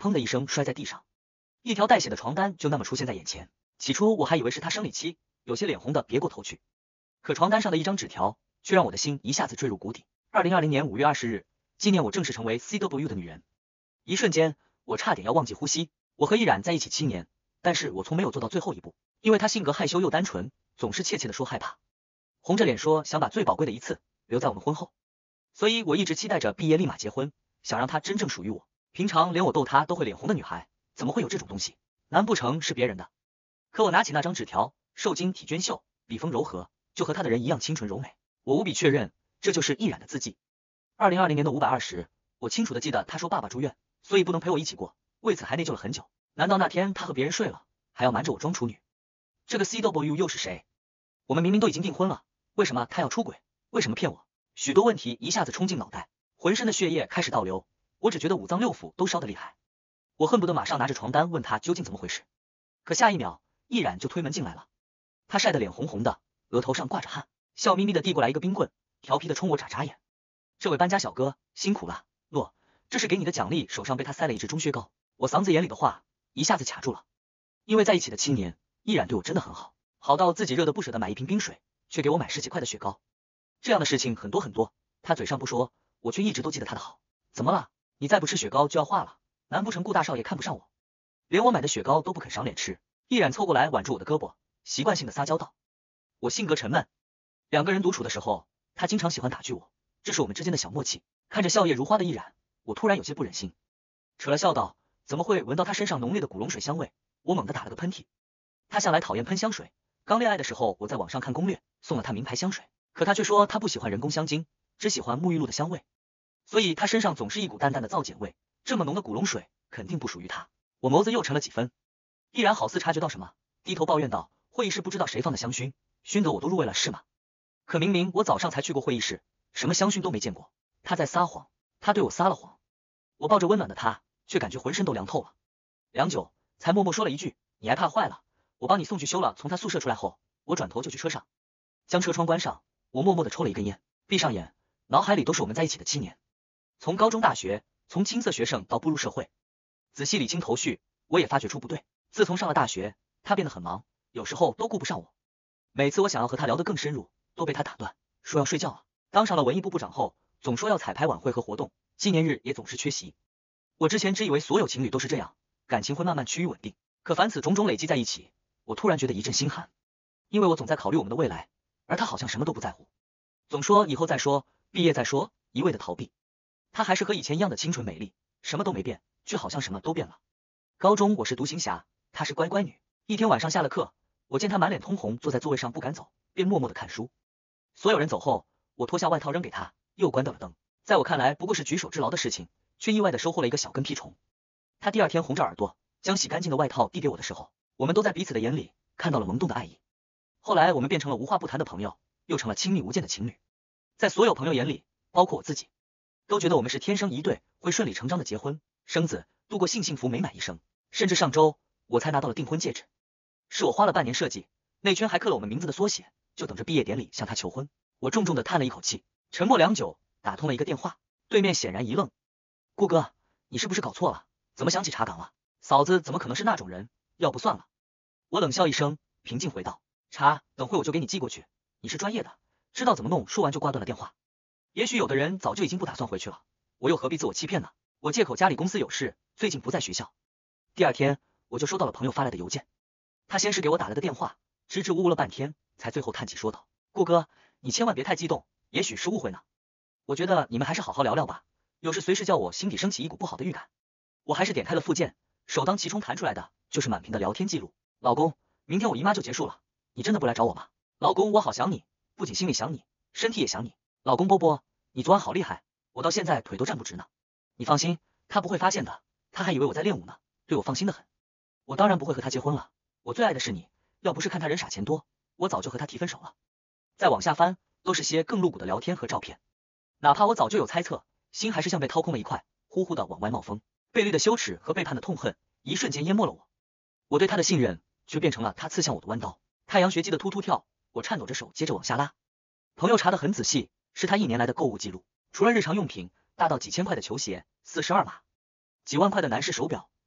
砰的一声摔在地上，一条带血的床单就那么出现在眼前。起初我还以为是他生理期，有些脸红的别过头去，可床单上的一张纸条却让我的心一下子坠入谷底。2020年5月20日，纪念我正式成为 CW 的女人。一瞬间，我差点要忘记呼吸。我和依然在一起7年，但是我从没有做到最后一步，因为他性格害羞又单纯，总是怯怯的说害怕，红着脸说想把最宝贵的一次留在我们婚后，所以我一直期待着毕业立马结婚，想让他真正属于我。平常连我逗他都会脸红的女孩，怎么会有这种东西？难不成是别人的？可我拿起那张纸条，受精体娟秀，笔锋柔和，就和他的人一样清纯柔美。我无比确认，这就是依然的字迹。2020年的520，我清楚的记得他说爸爸住院，所以不能陪我一起过，为此还内疚了很久。难道那天他和别人睡了，还要瞒着我装处女？这个 CW 又是谁？我们明明都已经订婚了，为什么他要出轨？为什么骗我？许多问题一下子冲进脑袋，浑身的血液开始倒流，我只觉得五脏六腑都烧得厉害。我恨不得马上拿着床单问他究竟怎么回事，可下一秒依然就推门进来了。他晒得脸红红的，额头上挂着汗，笑眯眯的递过来一个冰棍，调皮的冲我眨眨眼。这位搬家小哥辛苦了，洛，这是给你的奖励。手上被他塞了一只中薛高，我嗓子眼里的话一下子卡住了，因为在一起的7年，依然对我真的很好，好到自己热得不舍得买一瓶冰水，却给我买10几块的雪糕。这样的事情很多很多，他嘴上不说，我却一直都记得他的好。怎么了？你再不吃雪糕就要化了，难不成顾大少爷看不上我，连我买的雪糕都不肯赏脸吃？依然凑过来挽住我的胳膊，习惯性的撒娇道。我性格沉闷，两个人独处的时候，他经常喜欢打趣我，这是我们之间的小默契。看着笑靥如花的依然，我突然有些不忍心，扯了笑道，怎么会闻到他身上浓烈的古龙水香味？我猛地打了个喷嚏。他向来讨厌喷香水，刚恋爱的时候我在网上看攻略，送了他名牌香水，可他却说他不喜欢人工香精，只喜欢沐浴露的香味，所以他身上总是一股淡淡的皂碱味，这么浓的古龙水肯定不属于他。我眸子又沉了几分，依然好似察觉到什么，低头抱怨道，会议室不知道谁放的香薰，熏得我都入味了是吗？可明明我早上才去过会议室，什么香薰都没见过。他在撒谎，他对我撒了谎。我抱着温暖的他，却感觉浑身都凉透了。良久，才默默说了一句，你还怕坏了，我帮你送去修了。从他宿舍出来后，我转头就去车上，将车窗关上，我默默地抽了一根烟，闭上眼，脑海里都是我们在一起的7年，从高中大学，从青涩学生到步入社会。仔细理清头绪，我也发觉出不对，自从上了大学，他变得很忙，有时候都顾不上我。每次我想要和他聊得更深入，都被他打断，说要睡觉了。当上了文艺部部长后，总说要彩排晚会和活动，纪念日也总是缺席。我之前只以为所有情侣都是这样，感情会慢慢趋于稳定，可凡此种种累积在一起，我突然觉得一阵心寒，因为我总在考虑我们的未来，而他好像什么都不在乎，总说以后再说，毕业再说，一味的逃避。他还是和以前一样的清纯美丽，什么都没变，却好像什么都变了。高中我是独行侠，她是乖乖女。一天晚上下了课，我见她满脸通红，坐在座位上不敢走，便默默的看书。所有人走后，我脱下外套扔给她，又关掉了灯。在我看来不过是举手之劳的事情，却意外的收获了一个小跟屁虫。她第二天红着耳朵将洗干净的外套递给我的时候，我们都在彼此的眼里看到了萌动的爱意。后来我们变成了无话不谈的朋友，又成了亲密无间的情侣。在所有朋友眼里，包括我自己，都觉得我们是天生一对，会顺理成章的结婚生子，度过幸福美满一生。甚至上周我才拿到了订婚戒指，是我花了半年设计，内圈还刻了我们名字的缩写，就等着毕业典礼向他求婚。我重重的叹了一口气，沉默良久，打通了一个电话，对面显然一愣，顾哥，你是不是搞错了？怎么想起查岗了？嫂子怎么可能是那种人？要不算了。我冷笑一声，平静回道，查，等会我就给你寄过去，你是专业的，知道怎么弄。说完就挂断了电话。也许有的人早就已经不打算回去了，我又何必自我欺骗呢？我借口家里公司有事，最近不在学校。第二天我就收到了朋友发来的邮件，他先是给我打了个电话，支支吾吾了半天，才最后叹气说道，顾哥，你千万别太激动，也许是误会呢。我觉得你们还是好好聊聊吧，有事随时叫我，心底升起一股不好的预感。我还是点开了附件，首当其冲弹出来的就是满屏的聊天记录。老公，明天我姨妈就结束了，你真的不来找我吗？老公，我好想你，不仅心里想你，身体也想你。老公波波，你昨晚好厉害，我到现在腿都站不直呢。你放心，他不会发现的，他还以为我在练舞呢，对我放心的很。我当然不会和他结婚了，我最爱的是你，要不是看他人傻钱多，我早就和他提分手了。再往下翻，都是些更露骨的聊天和照片，哪怕我早就有猜测，心还是像被掏空了一块，呼呼的往外冒风。被绿的羞耻和背叛的痛恨，一瞬间淹没了我。我对他的信任，却变成了他刺向我的弯刀。太阳穴肌的突突跳，我颤抖着手接着往下拉。朋友查得很仔细，是他1年来的购物记录，除了日常用品，大到几千块的球鞋，42码，几万块的男士手表，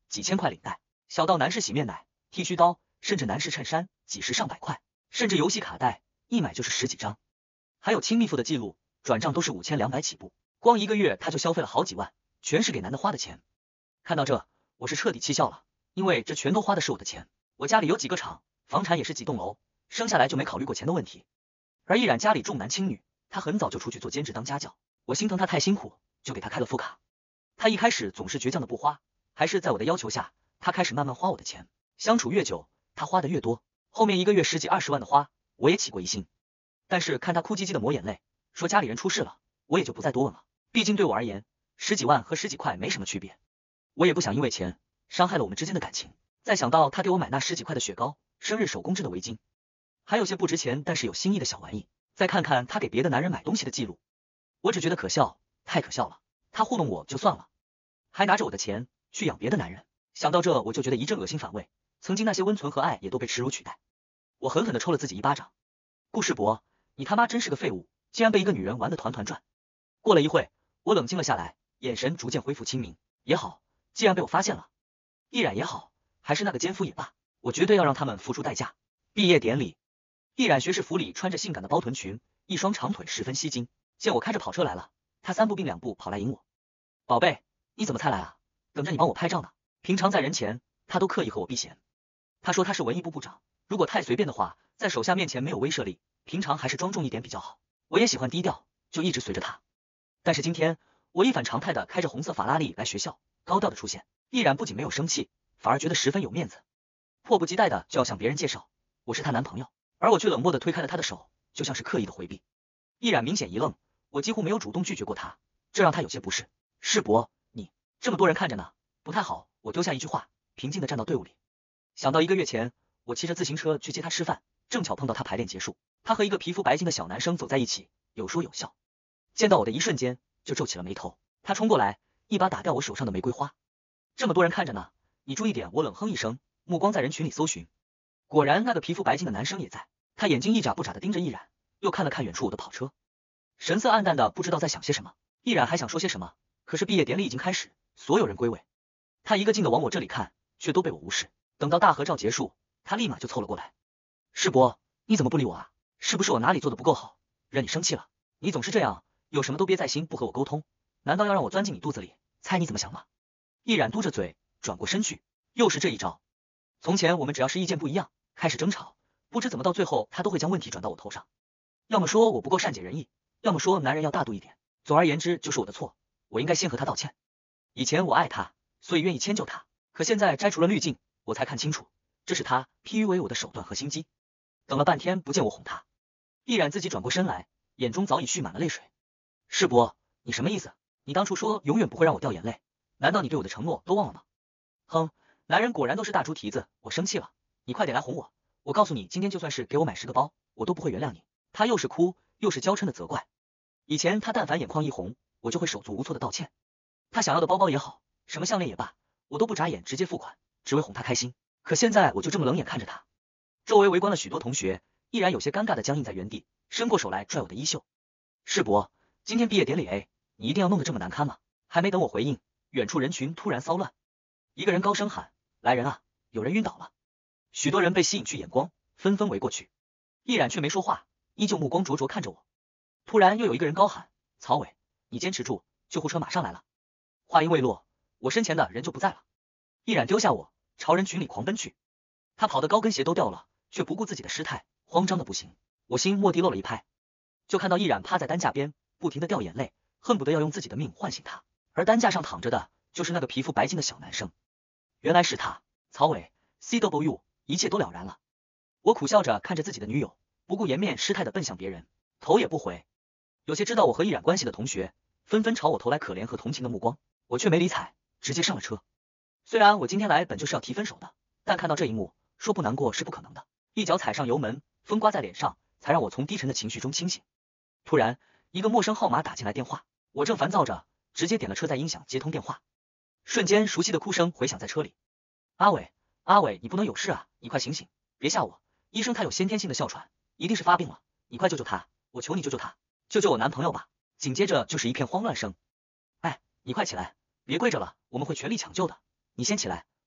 几千块领带，小到男士洗面奶、剃须刀，甚至男士衬衫，几十上百块，甚至游戏卡带，一买就是十几张。还有亲密付的记录，转账都是5200起步，光一个月他就消费了好几万，全是给男的花的钱。看到这，我是彻底气笑了，因为这全都花的是我的钱。我家里有几个厂，房产也是几栋楼，生下来就没考虑过钱的问题。而依然家里重男轻女，他很早就出去做兼职当家教，我心疼他太辛苦，就给他开了副卡。他一开始总是倔强的不花，还是在我的要求下，他开始慢慢花我的钱。相处越久，他花的越多，后面一个月10几20万的花，我也起过疑心。但是看他哭唧唧的抹眼泪，说家里人出事了，我也就不再多问了。毕竟对我而言，10几万和10几块没什么区别。我也不想因为钱伤害了我们之间的感情。再想到他给我买那10几块的雪糕，生日手工制的围巾，还有些不值钱但是有心意的小玩意，再看看他给别的男人买东西的记录，我只觉得可笑，太可笑了。他糊弄我就算了，还拿着我的钱去养别的男人。想到这我就觉得一阵恶心反胃，曾经那些温存和爱也都被耻辱取代。我狠狠地抽了自己一巴掌。顾世博，你他妈真是个废物，竟然被一个女人玩得团团转。过了一会，我冷静了下来，眼神逐渐恢复清明。也好，既然被我发现了，易冉也好，还是那个奸夫也罢，我绝对要让他们付出代价。毕业典礼，易冉学士服里穿着性感的包臀裙，一双长腿十分吸睛。见我开着跑车来了，他3步并2步跑来迎我。宝贝，你怎么才来啊？等着你帮我拍照呢。平常在人前，他都刻意和我避嫌。他说他是文艺部部长，如果太随便的话，在手下面前没有威慑力，平常还是庄重一点比较好。我也喜欢低调，就一直随着他。但是今天，我一反常态的开着红色法拉利来学校，高调的出现，易冉不仅没有生气，反而觉得十分有面子，迫不及待的就要向别人介绍我是她男朋友，而我却冷漠的推开了他的手，就像是刻意的回避。易冉明显一愣，我几乎没有主动拒绝过他，这让他有些不适。世博，你这么多人看着呢，不太好。我丢下一句话，平静的站到队伍里。想到1个月前，我骑着自行车去接他吃饭，正巧碰到他排练结束，他和一个皮肤白净的小男生走在一起，有说有笑。见到我的一瞬间，就皱起了眉头。他冲过来，一把打掉我手上的玫瑰花。这么多人看着呢，你注意点。我冷哼一声，目光在人群里搜寻。果然，那个皮肤白净的男生也在。他眼睛一眨不眨的盯着易冉，又看了看远处我的跑车，神色暗淡的不知道在想些什么。易冉还想说些什么，可是毕业典礼已经开始，所有人归位。他一个劲的往我这里看，却都被我无视。等到大合照结束，他立马就凑了过来。世博，你怎么不理我啊？是不是我哪里做的不够好，让你生气了？你总是这样，有什么都憋在心，不和我沟通，难道要让我钻进你肚子里？猜你怎么想吗？易冉嘟着嘴，转过身去，又是这一招。从前我们只要是意见不一样，开始争吵，不知怎么到最后他都会将问题转到我头上，要么说我不够善解人意，要么说男人要大度一点。总而言之就是我的错，我应该先和他道歉。以前我爱他，所以愿意迁就他，可现在摘除了滤镜，我才看清楚，这是他 PUA 我的手段和心机。等了半天不见我哄他，易冉自己转过身来，眼中早已蓄满了泪水。世博，你什么意思？你当初说永远不会让我掉眼泪，难道你对我的承诺都忘了吗？哼，男人果然都是大猪蹄子，我生气了，你快点来哄我。我告诉你，今天就算是给我买10个包，我都不会原谅你。他又是哭又是娇嗔的责怪。以前他但凡眼眶一红，我就会手足无措的道歉。他想要的包包也好，什么项链也罢，我都不眨眼直接付款，只为哄他开心。可现在我就这么冷眼看着他。周围围观了许多同学，依然有些尴尬的僵硬在原地，伸过手来拽我的衣袖。世博，今天毕业典礼你一定要弄得这么难堪吗？还没等我回应，远处人群突然骚乱，一个人高声喊：来人啊，有人晕倒了。许多人被吸引去眼光，纷纷围过去。易冉却没说话，依旧目光灼灼看着我。突然又有一个人高喊：曹伟，你坚持住，救护车马上来了。话音未落，我身前的人就不在了。易冉丢下我，朝人群里狂奔去。他跑得高跟鞋都掉了，却不顾自己的失态，慌张的不行。我心蓦地漏了一拍，就看到易冉趴在担架边，不停的掉眼泪，恨不得要用自己的命唤醒他。而担架上躺着的就是那个皮肤白净的小男生。原来是他，曹伟 CW， 一切都了然了。我苦笑着看着自己的女友，不顾颜面失态的奔向别人，头也不回。有些知道我和易冉关系的同学纷纷朝我投来可怜和同情的目光，我却没理睬，直接上了车。虽然我今天来本就是要提分手的，但看到这一幕，说不难过是不可能的。一脚踩上油门，风刮在脸上，才让我从低沉的情绪中清醒。突然，一个陌生号码打进来电话，我正烦躁着，直接点了车载音响接通电话。瞬间，熟悉的哭声回响在车里。阿伟，阿伟，你不能有事啊，你快醒醒，别吓我。医生他有先天性的哮喘，一定是发病了，你快救救他，我求你救救他，救救我男朋友吧。紧接着就是一片慌乱声。哎，你快起来，别跪着了，我们会全力抢救的。你先起来，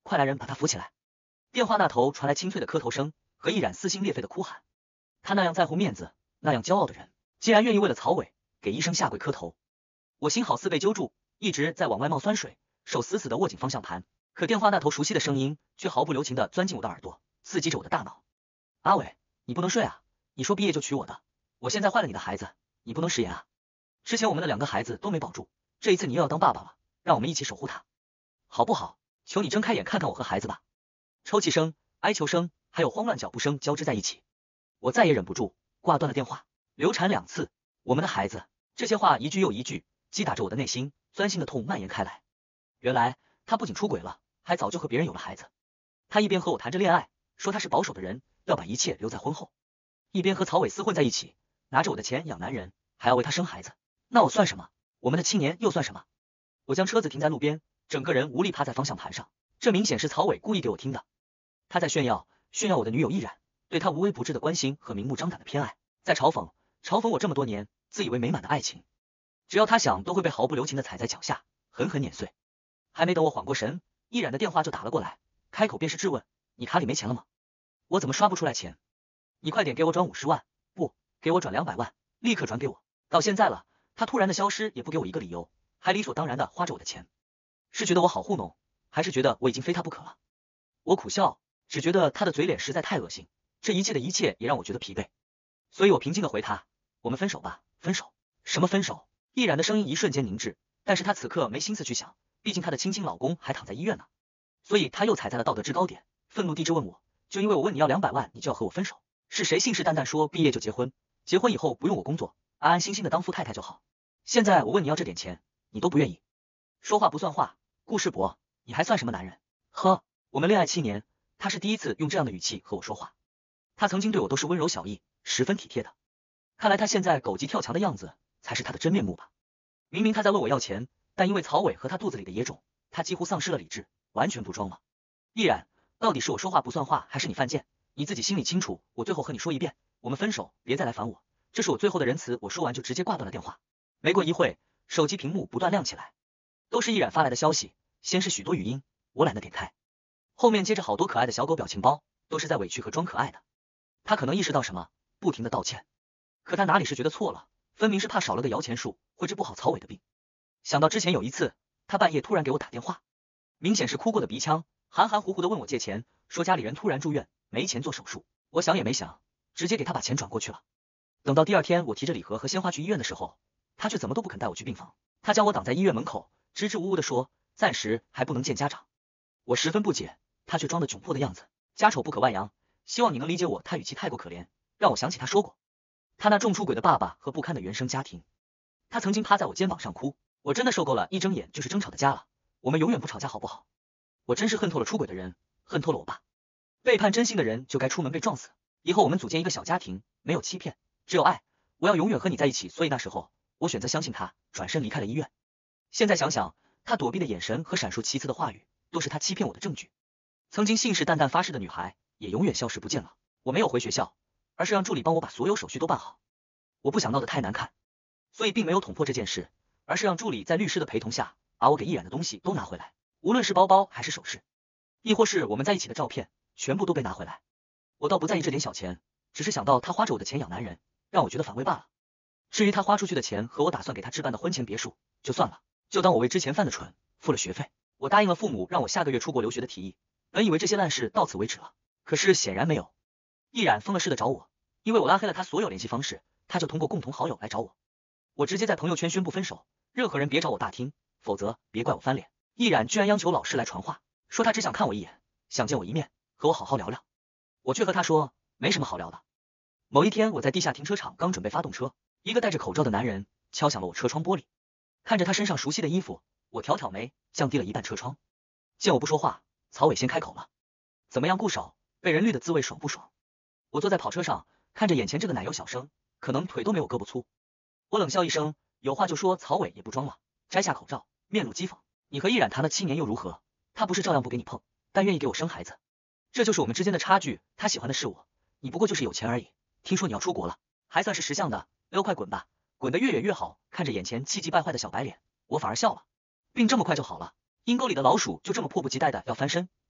快来人把他扶起来！电话那头传来清脆的磕头声和易冉撕心裂肺的哭喊。他那样在乎面子，那样骄傲的人，竟然愿意为了曹伟给医生下跪磕头。我心好似被揪住，一直在往外冒酸水，手死死地握紧方向盘。可电话那头熟悉的声音却毫不留情地钻进我的耳朵，刺激着我的大脑。阿伟，你不能睡啊！你说毕业就娶我的，我现在坏了你的孩子，你不能食言啊！之前我们的2个孩子都没保住，这一次你又要当爸爸了，让我们一起守护他，好不好？求你睁开眼看看我和孩子吧！抽泣声、哀求声，还有慌乱脚步声交织在一起，我再也忍不住，挂断了电话。流产2次，我们的孩子，这些话一句又一句，击打着我的内心，钻心的痛蔓延开来。原来他不仅出轨了，还早就和别人有了孩子。他一边和我谈着恋爱，说他是保守的人，要把一切留在婚后，一边和曹伟厮混在一起，拿着我的钱养男人，还要为他生孩子。那我算什么？我们的7年又算什么？我将车子停在路边，整个人无力趴在方向盘上。这明显是曹伟故意给我听的。他在炫耀我的女友易冉，对他无微不至的关心和明目张胆的偏爱，在嘲讽我这么多年自以为美满的爱情，只要他想都会被毫不留情的踩在脚下，狠狠碾碎。还没等我缓过神，易冉的电话就打了过来，开口便是质问：你卡里没钱了吗？我怎么刷不出来钱？你快点给我转50万，不给我转200万，立刻转给我。到现在了，他突然的消失也不给我一个理由，还理所当然的花着我的钱，是觉得我好糊弄，还是觉得我已经非他不可了？我苦笑，只觉得他的嘴脸实在太恶心，这一切的一切也让我觉得疲惫，所以我平静的回他：我们分手吧。分手？什么分手？易冉的声音一瞬间凝滞，但是他此刻没心思去想，毕竟她的亲老公还躺在医院呢，所以他又踩在了道德制高点，愤怒地质问我：就因为我问你要200万，你就要和我分手？是谁信誓旦旦说毕业就结婚，结婚以后不用我工作，安安心心的当富太太就好？现在我问你要这点钱，你都不愿意。说话不算话，顾世博，你还算什么男人？呵，我们恋爱7年，他是第一次用这样的语气和我说话。他曾经对我都是温柔小意，十分体贴的。看来他现在狗急跳墙的样子才是他的真面目吧。明明他在问我要钱，但因为曹伟和他肚子里的野种，他几乎丧失了理智，完全不装了。易冉，到底是我说话不算话，还是你犯贱？你自己心里清楚。我最后和你说一遍，我们分手，别再来烦我，这是我最后的仁慈。我说完就直接挂断了电话。没过一会，手机屏幕不断亮起来，都是易冉发来的消息，先是许多语音，我懒得点开，后面接着好多可爱的小狗表情包，都是在委屈和装可爱的。他可能意识到什么，不停的道歉，可他哪里是觉得错了，分明是怕少了个摇钱树会治不好曹伟的病。想到之前有一次，他半夜突然给我打电话，明显是哭过的鼻腔，含含糊糊的问我借钱，说家里人突然住院，没钱做手术。我想也没想，直接给他把钱转过去了。等到第2天我提着礼盒和鲜花去医院的时候，他却怎么都不肯带我去病房，他将我挡在医院门口，支支吾吾的说暂时还不能见家长。我十分不解，他却装得窘迫的样子，家丑不可外扬，希望你能理解我。他语气太过可怜，让我想起他说过他那重出轨的爸爸和不堪的原生家庭。他曾经趴在我肩膀上哭，我真的受够了一睁眼就是争吵的家了，我们永远不吵架好不好？我真是恨透了出轨的人，恨透了我爸。背叛真心的人就该出门被撞死，以后我们组建一个小家庭，没有欺骗，只有爱，我要永远和你在一起。所以那时候我选择相信他，转身离开了医院。现在想想，他躲避的眼神和闪烁其词的话语，都是他欺骗我的证据。曾经信誓旦旦发誓的女孩，也永远消失不见了。我没有回学校，而是让助理帮我把所有手续都办好。我不想闹得太难看，所以并没有捅破这件事，而是让助理在律师的陪同下，把我给易冉的东西都拿回来，无论是包包还是首饰，亦或是我们在一起的照片，全部都被拿回来。我倒不在意这点小钱，只是想到他花着我的钱养男人，让我觉得反胃罢了。至于他花出去的钱和我打算给他置办的婚前别墅，就算了，就当我为之前犯的蠢付了学费。我答应了父母让我下个月出国留学的提议，本以为这些烂事到此为止了，可是显然没有。易冉疯了似的找我，因为我拉黑了他所有联系方式，他就通过共同好友来找我。我直接在朋友圈宣布分手，任何人别找我大厅，否则别怪我翻脸。易冉居然央求老师来传话，说他只想看我一眼，想见我一面，和我好好聊聊。我却和他说没什么好聊的。某一天我在地下停车场刚准备发动车，一个戴着口罩的男人敲响了我车窗玻璃，看着他身上熟悉的衣服，我挑挑眉，降低了一半车窗。见我不说话，曹伟先开口了：怎么样，顾手，被人绿的滋味爽不爽？我坐在跑车上，看着眼前这个奶油小生，可能腿都没有胳膊粗。我冷笑一声，有话就说。曹伟也不装了，摘下口罩，面露讥讽：你和易冉谈了7年又如何？他不是照样不给你碰，但愿意给我生孩子，这就是我们之间的差距。他喜欢的是我，你不过就是有钱而已。听说你要出国了，还算是识相的，快滚吧，滚得越远越好。看着眼前气急败坏的小白脸，我反而笑了。病这么快就好了？阴沟里的老鼠就这么迫不及待的要翻身？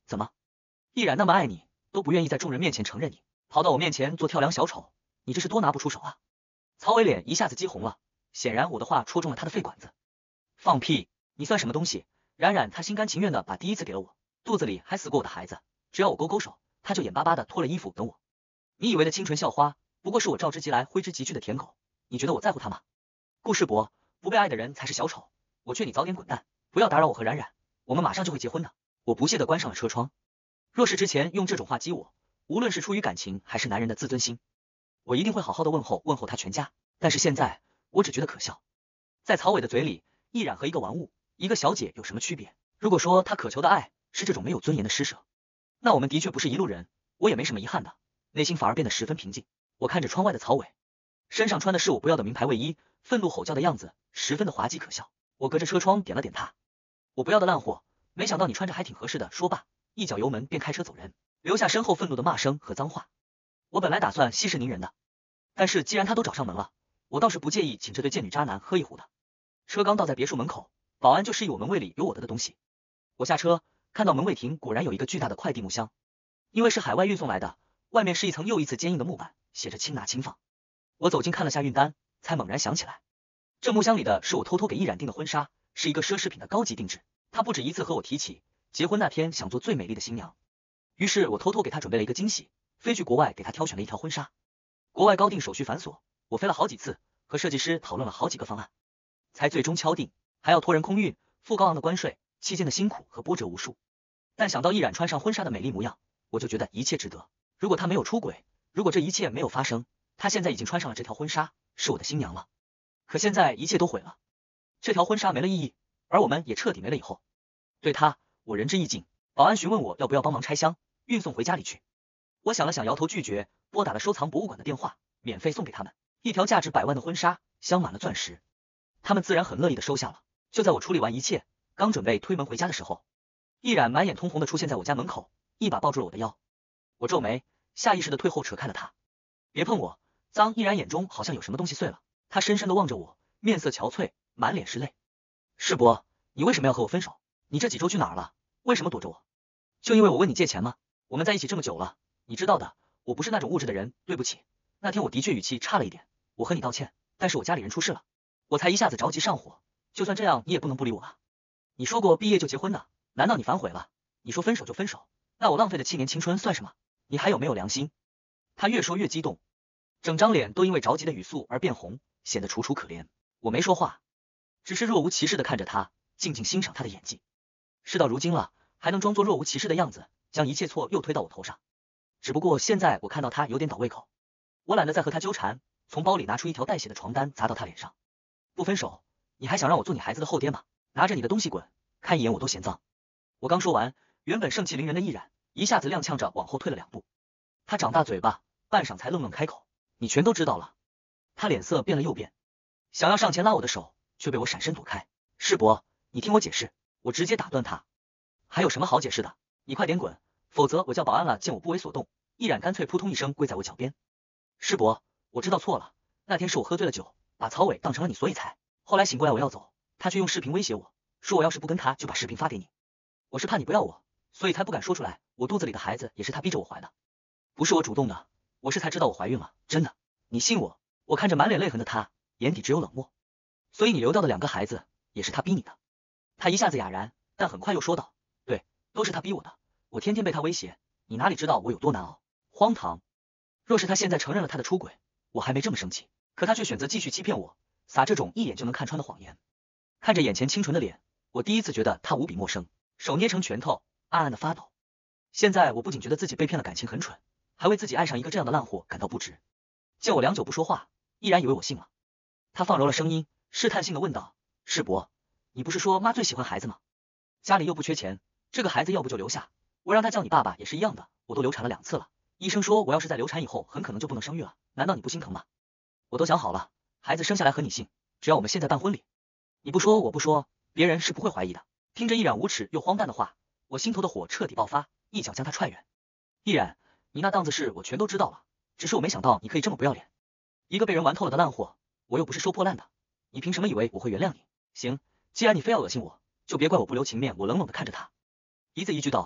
怎么，易然那么爱你，都不愿意在众人面前承认你，跑到我面前做跳梁小丑，你这是多拿不出手啊？曹伟脸一下子激红了，显然我的话戳中了他的肺管子。放屁，你算什么东西？冉冉她心甘情愿的把第一次给了我，肚子里还死过我的孩子，只要我勾勾手，她就眼巴巴的脱了衣服等我。你以为的清纯校花，不过是我召之即来挥之即去的舔狗，你觉得我在乎她吗？顾世博，不被爱的人才是小丑，我劝你早点滚蛋，不要打扰我和冉冉，我们马上就会结婚的。我不屑的关上了车窗。若是之前用这种话激我，无论是出于感情还是男人的自尊心，我一定会好好的问候他全家，但是现在我只觉得可笑。在曹伟的嘴里，易冉和一个玩物，一个小姐有什么区别？如果说他渴求的爱是这种没有尊严的施舍，那我们的确不是一路人，我也没什么遗憾的，内心反而变得十分平静。我看着窗外的曹伟，身上穿的是我不要的名牌卫衣，愤怒吼叫的样子十分的滑稽可笑。我隔着车窗点了点他，我不要的烂货，没想到你穿着还挺合适的。说罢，一脚油门便开车走人，留下身后愤怒的骂声和脏话。我本来打算息事宁人的，但是既然他都找上门了，我倒是不介意请这对贱女渣男喝一壶的。车刚到在别墅门口，保安就示意我门卫里有我的东西。我下车，看到门卫亭果然有一个巨大的快递木箱，因为是海外运送来的，外面是一层又一次坚硬的木板，写着轻拿轻放。我走近看了下运单，才猛然想起来，这木箱里的是我偷偷给易冉订的婚纱，是一个奢侈品的高级定制。他不止一次和我提起，结婚那天想做最美丽的新娘，于是我偷偷给他准备了一个惊喜，飞去国外给他挑选了一条婚纱。国外高定手续繁琐，我飞了好几次，和设计师讨论了好几个方案，才最终敲定，还要托人空运，付高昂的关税，期间的辛苦和波折无数。但想到易冉穿上婚纱的美丽模样，我就觉得一切值得。如果他没有出轨，如果这一切没有发生，他现在已经穿上了这条婚纱，是我的新娘了。可现在一切都毁了，这条婚纱没了意义，而我们也彻底没了以后。对他，我仁至义尽。保安询问我要不要帮忙拆箱，运送回家里去。我想了想，摇头拒绝，拨打了收藏博物馆的电话，免费送给他们一条价值100万的婚纱，镶满了钻石。他们自然很乐意的收下了。就在我处理完一切，刚准备推门回家的时候，易冉满眼通红的出现在我家门口，一把抱住了我的腰。我皱眉，下意识的退后扯开了他。别碰我，脏！易冉眼中好像有什么东西碎了，他深深的望着我，面色憔悴，满脸是泪。世博，你为什么要和我分手？你这几周去哪儿了？为什么躲着我？就因为我问你借钱吗？我们在一起这么久了，你知道的，我不是那种物质的人，对不起，那天我的确语气差了一点，我和你道歉，但是我家里人出事了，我才一下子着急上火，就算这样你也不能不理我啊。你说过毕业就结婚的，难道你反悔了？你说分手就分手，那我浪费的7年青春算什么？你还有没有良心？他越说越激动，整张脸都因为着急的语速而变红，显得楚楚可怜。我没说话，只是若无其事的看着他，静静欣赏他的演技。事到如今了，还能装作若无其事的样子，将一切错又推到我头上。只不过现在我看到他有点倒胃口，我懒得再和他纠缠，从包里拿出一条带血的床单砸到他脸上。不分手，你还想让我做你孩子的后爹吗？拿着你的东西滚，看一眼我都嫌脏。我刚说完，原本盛气凌人的易冉一下子踉跄着往后退了2步，他长大嘴巴，半晌才愣愣开口，你全都知道了。他脸色变了又变，想要上前拉我的手，却被我闪身躲开。世博，你听我解释。我直接打断他，还有什么好解释的？你快点滚，否则我叫保安了。见我不为所动，易冉干脆扑通一声跪在我脚边。世博，我知道错了，那天是我喝醉了酒，把曹伟当成了你，所以才……后来醒过来我要走，他却用视频威胁我，说我要是不跟他就把视频发给你。我是怕你不要我，所以才不敢说出来，我肚子里的孩子也是他逼着我怀的，不是我主动的，我是才知道我怀孕了，真的，你信我？我看着满脸泪痕的他，眼底只有冷漠。所以你流掉的2个孩子也是他逼你的？他一下子哑然，但很快又说道，对，都是他逼我的，我天天被他威胁，你哪里知道我有多难熬？荒唐！若是他现在承认了他的出轨，我还没这么生气，可他却选择继续欺骗我，撒这种一眼就能看穿的谎言。看着眼前清纯的脸，我第一次觉得他无比陌生，手捏成拳头，暗暗的发抖。现在我不仅觉得自己被骗了感情很蠢，还为自己爱上一个这样的烂货感到不值。见我良久不说话，依然以为我信了。他放柔了声音，试探性的问道，世博，你不是说妈最喜欢孩子吗？家里又不缺钱，这个孩子要不就留下，我让他叫你爸爸也是一样的，我都流产了2次了，医生说我要是在流产以后很可能就不能生育了，难道你不心疼吗？我都想好了，孩子生下来和你姓，只要我们现在办婚礼，你不说我不说，别人是不会怀疑的。听着易冉无耻又荒诞的话，我心头的火彻底爆发，一脚将他踹远。易冉，你那档子事我全都知道了，只是我没想到你可以这么不要脸，一个被人玩透了的烂货，我又不是收破烂的，你凭什么以为我会原谅你？行，既然你非要恶心我，就别怪我不留情面。我冷冷的看着他，一字一句道，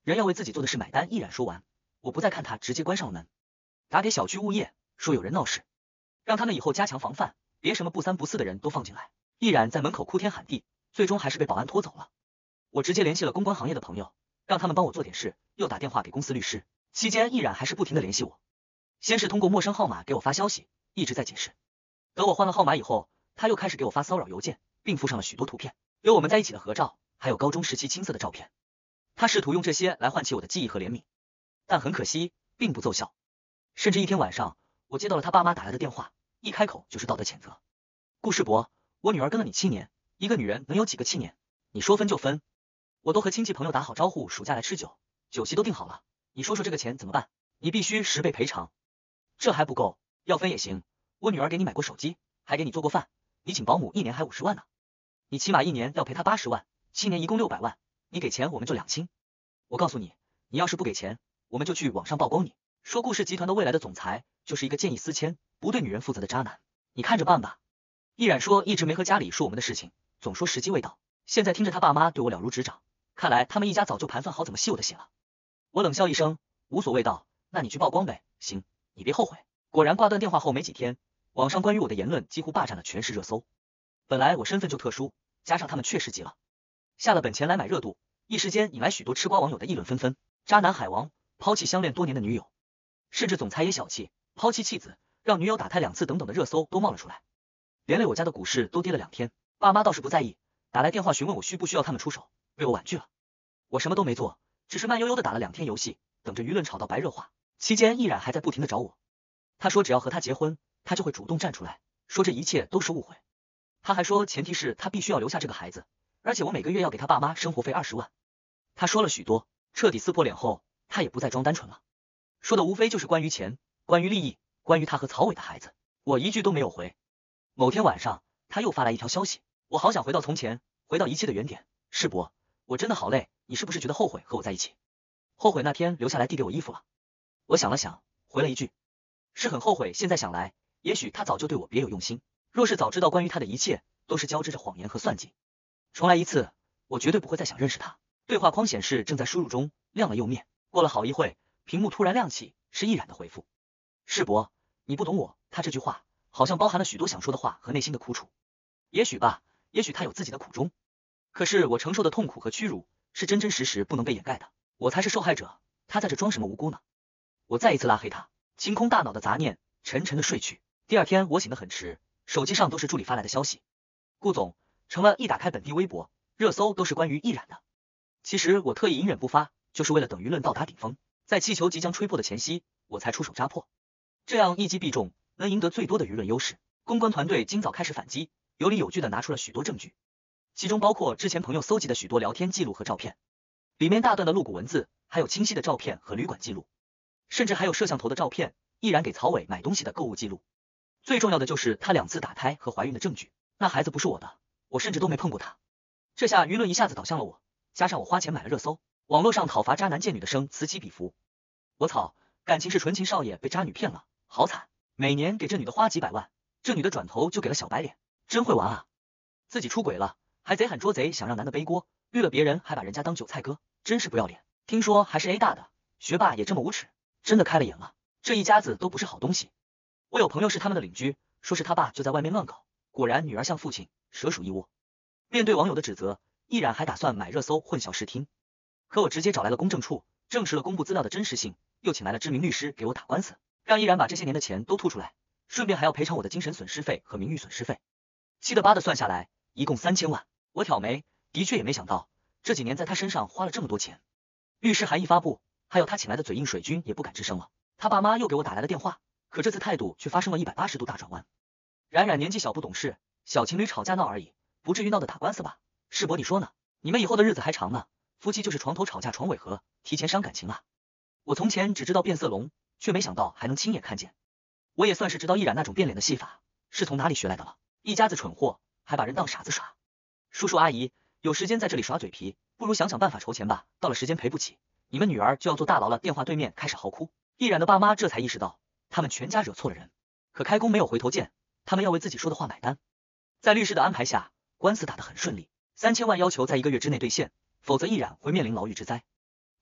人要为自己做的事买单。易然说完，我不再看他，直接关上了门，打给小区物业，说有人闹事，让他们以后加强防范，别什么不三不四的人都放进来。易然在门口哭天喊地，最终还是被保安拖走了。我直接联系了公关行业的朋友，让他们帮我做点事，又打电话给公司律师。期间易然还是不停的联系我，先是通过陌生号码给我发消息，一直在解释。等我换了号码以后，他又开始给我发骚扰邮件，并附上了许多图片，有我们在一起的合照，还有高中时期青涩的照片。他试图用这些来唤起我的记忆和怜悯，但很可惜，并不奏效。甚至一天晚上，我接到了他爸妈打来的电话，一开口就是道德谴责。顾世博，我女儿跟了你7年，一个女人能有几个7年？你说分就分，我都和亲戚朋友打好招呼，暑假来吃酒，酒席都订好了，你说说这个钱怎么办？你必须10倍赔偿。这还不够，要分也行，我女儿给你买过手机，还给你做过饭，你请保姆1年还50万呢，你起码1年要赔她80万，7年一共600万，你给钱我们就两清。我告诉你，你要是不给钱，我们就去网上曝光你，说顾氏集团的未来的总裁就是一个见异思迁、不对女人负责的渣男，你看着办吧。易然说一直没和家里说我们的事情，总说时机未到，现在听着他爸妈对我了如指掌，看来他们一家早就盘算好怎么吸我的血了。我冷笑一声，无所谓道，那你去曝光呗，行，你别后悔。果然挂断电话后没几天，网上关于我的言论几乎霸占了全市热搜。本来我身份就特殊，加上他们确实急了，下了本钱来买热度，一时间引来许多吃瓜网友的议论纷纷。渣男海王抛弃相恋多年的女友，甚至总裁也小气，抛弃妻子，让女友打胎2次等等的热搜都冒了出来，连累我家的股市都跌了2天。爸妈倒是不在意，打来电话询问我需不需要他们出手，为我婉拒了。我什么都没做，只是慢悠悠的打了2天游戏，等着舆论炒到白热化。期间易然还在不停的找我，他说只要和他结婚，他就会主动站出来，说这一切都是误会。他还说前提是他必须要留下这个孩子，而且我每个月要给他爸妈生活费20万。他说了许多，彻底撕破脸后，他也不再装单纯了，说的无非就是关于钱，关于利益，关于他和曹伟的孩子。我一句都没有回。某天晚上，他又发来一条消息，我好想回到从前，回到一切的原点。世博，我真的好累，你是不是觉得后悔和我在一起？后悔那天留下来递给我衣服了？我想了想，回了一句，是很后悔。现在想来，也许他早就对我别有用心，若是早知道关于他的一切都是交织着谎言和算计，重来一次，我绝对不会再想认识他。对话框显示正在输入中，亮了又灭。过了好一会，屏幕突然亮起，是易然的回复。世博，你不懂我。他这句话好像包含了许多想说的话和内心的苦楚。也许吧，也许他有自己的苦衷，可是我承受的痛苦和屈辱是真真实实不能被掩盖的，我才是受害者，他在这装什么无辜呢？我再一次拉黑他，清空大脑的杂念，沉沉的睡去。第二天我醒得很迟，手机上都是助理发来的消息。顾总成了，一打开本地微博，热搜都是关于易然的。其实我特意隐忍不发，就是为了等舆论到达顶峰，在气球即将吹破的前夕，我才出手扎破，这样一击必中，能赢得最多的舆论优势。公关团队今早开始反击，有理有据的拿出了许多证据，其中包括之前朋友搜集的许多聊天记录和照片，里面大段的露骨文字，还有清晰的照片和旅馆记录，甚至还有摄像头的照片，依然给曹伟买东西的购物记录。最重要的就是他2次打胎和怀孕的证据，那孩子不是我的，我甚至都没碰过他。这下舆论一下子倒向了我，加上我花钱买了热搜，网络上讨伐渣男贱女的声此起彼伏。我操，感情是纯情少爷被渣女骗了，好惨，每年给这女的花几百万，这女的转头就给了小白脸，真会玩啊！自己出轨了，还贼喊捉贼，想让男的背锅，绿了别人还把人家当韭菜割，真是不要脸。听说还是 A 大的，学霸也这么无耻，真的开了眼了，这一家子都不是好东西。我有朋友是他们的邻居，说是他爸就在外面乱搞，果然女儿像父亲，蛇鼠一窝。面对网友的指责，依然还打算买热搜混淆视听，可我直接找来了公证处，证实了公布资料的真实性，又请来了知名律师给我打官司，让依然把这些年的钱都吐出来，顺便还要赔偿我的精神损失费和名誉损失费。7的8的算下来，一共3000万。我挑眉，的确也没想到，这几年在他身上花了这么多钱。律师函一发布，还有他请来的嘴硬水军也不敢吱声了。他爸妈又给我打来了电话，可这次态度却发生了180度大转弯。冉冉年纪小不懂事，小情侣吵架闹而已，不至于闹得打官司吧？世博你说呢？你们以后的日子还长呢，夫妻就是床头吵架床尾和，提前伤感情啊。我从前只知道变色龙，却没想到还能亲眼看见。我也算是知道依然那种变脸的戏法是从哪里学来的了，一家子蠢货还把人当傻子耍。叔叔阿姨有时间在这里耍嘴皮，不如想想办法筹钱吧，到了时间赔不起，你们女儿就要坐大牢了。电话对面开始嚎哭，依然的爸妈这才意识到他们全家惹错了人，可开弓没有回头箭，他们要为自己说的话买单。在律师的安排下，官司打得很顺利，3000万要求在1个月之内兑现，否则依然会面临牢狱之灾。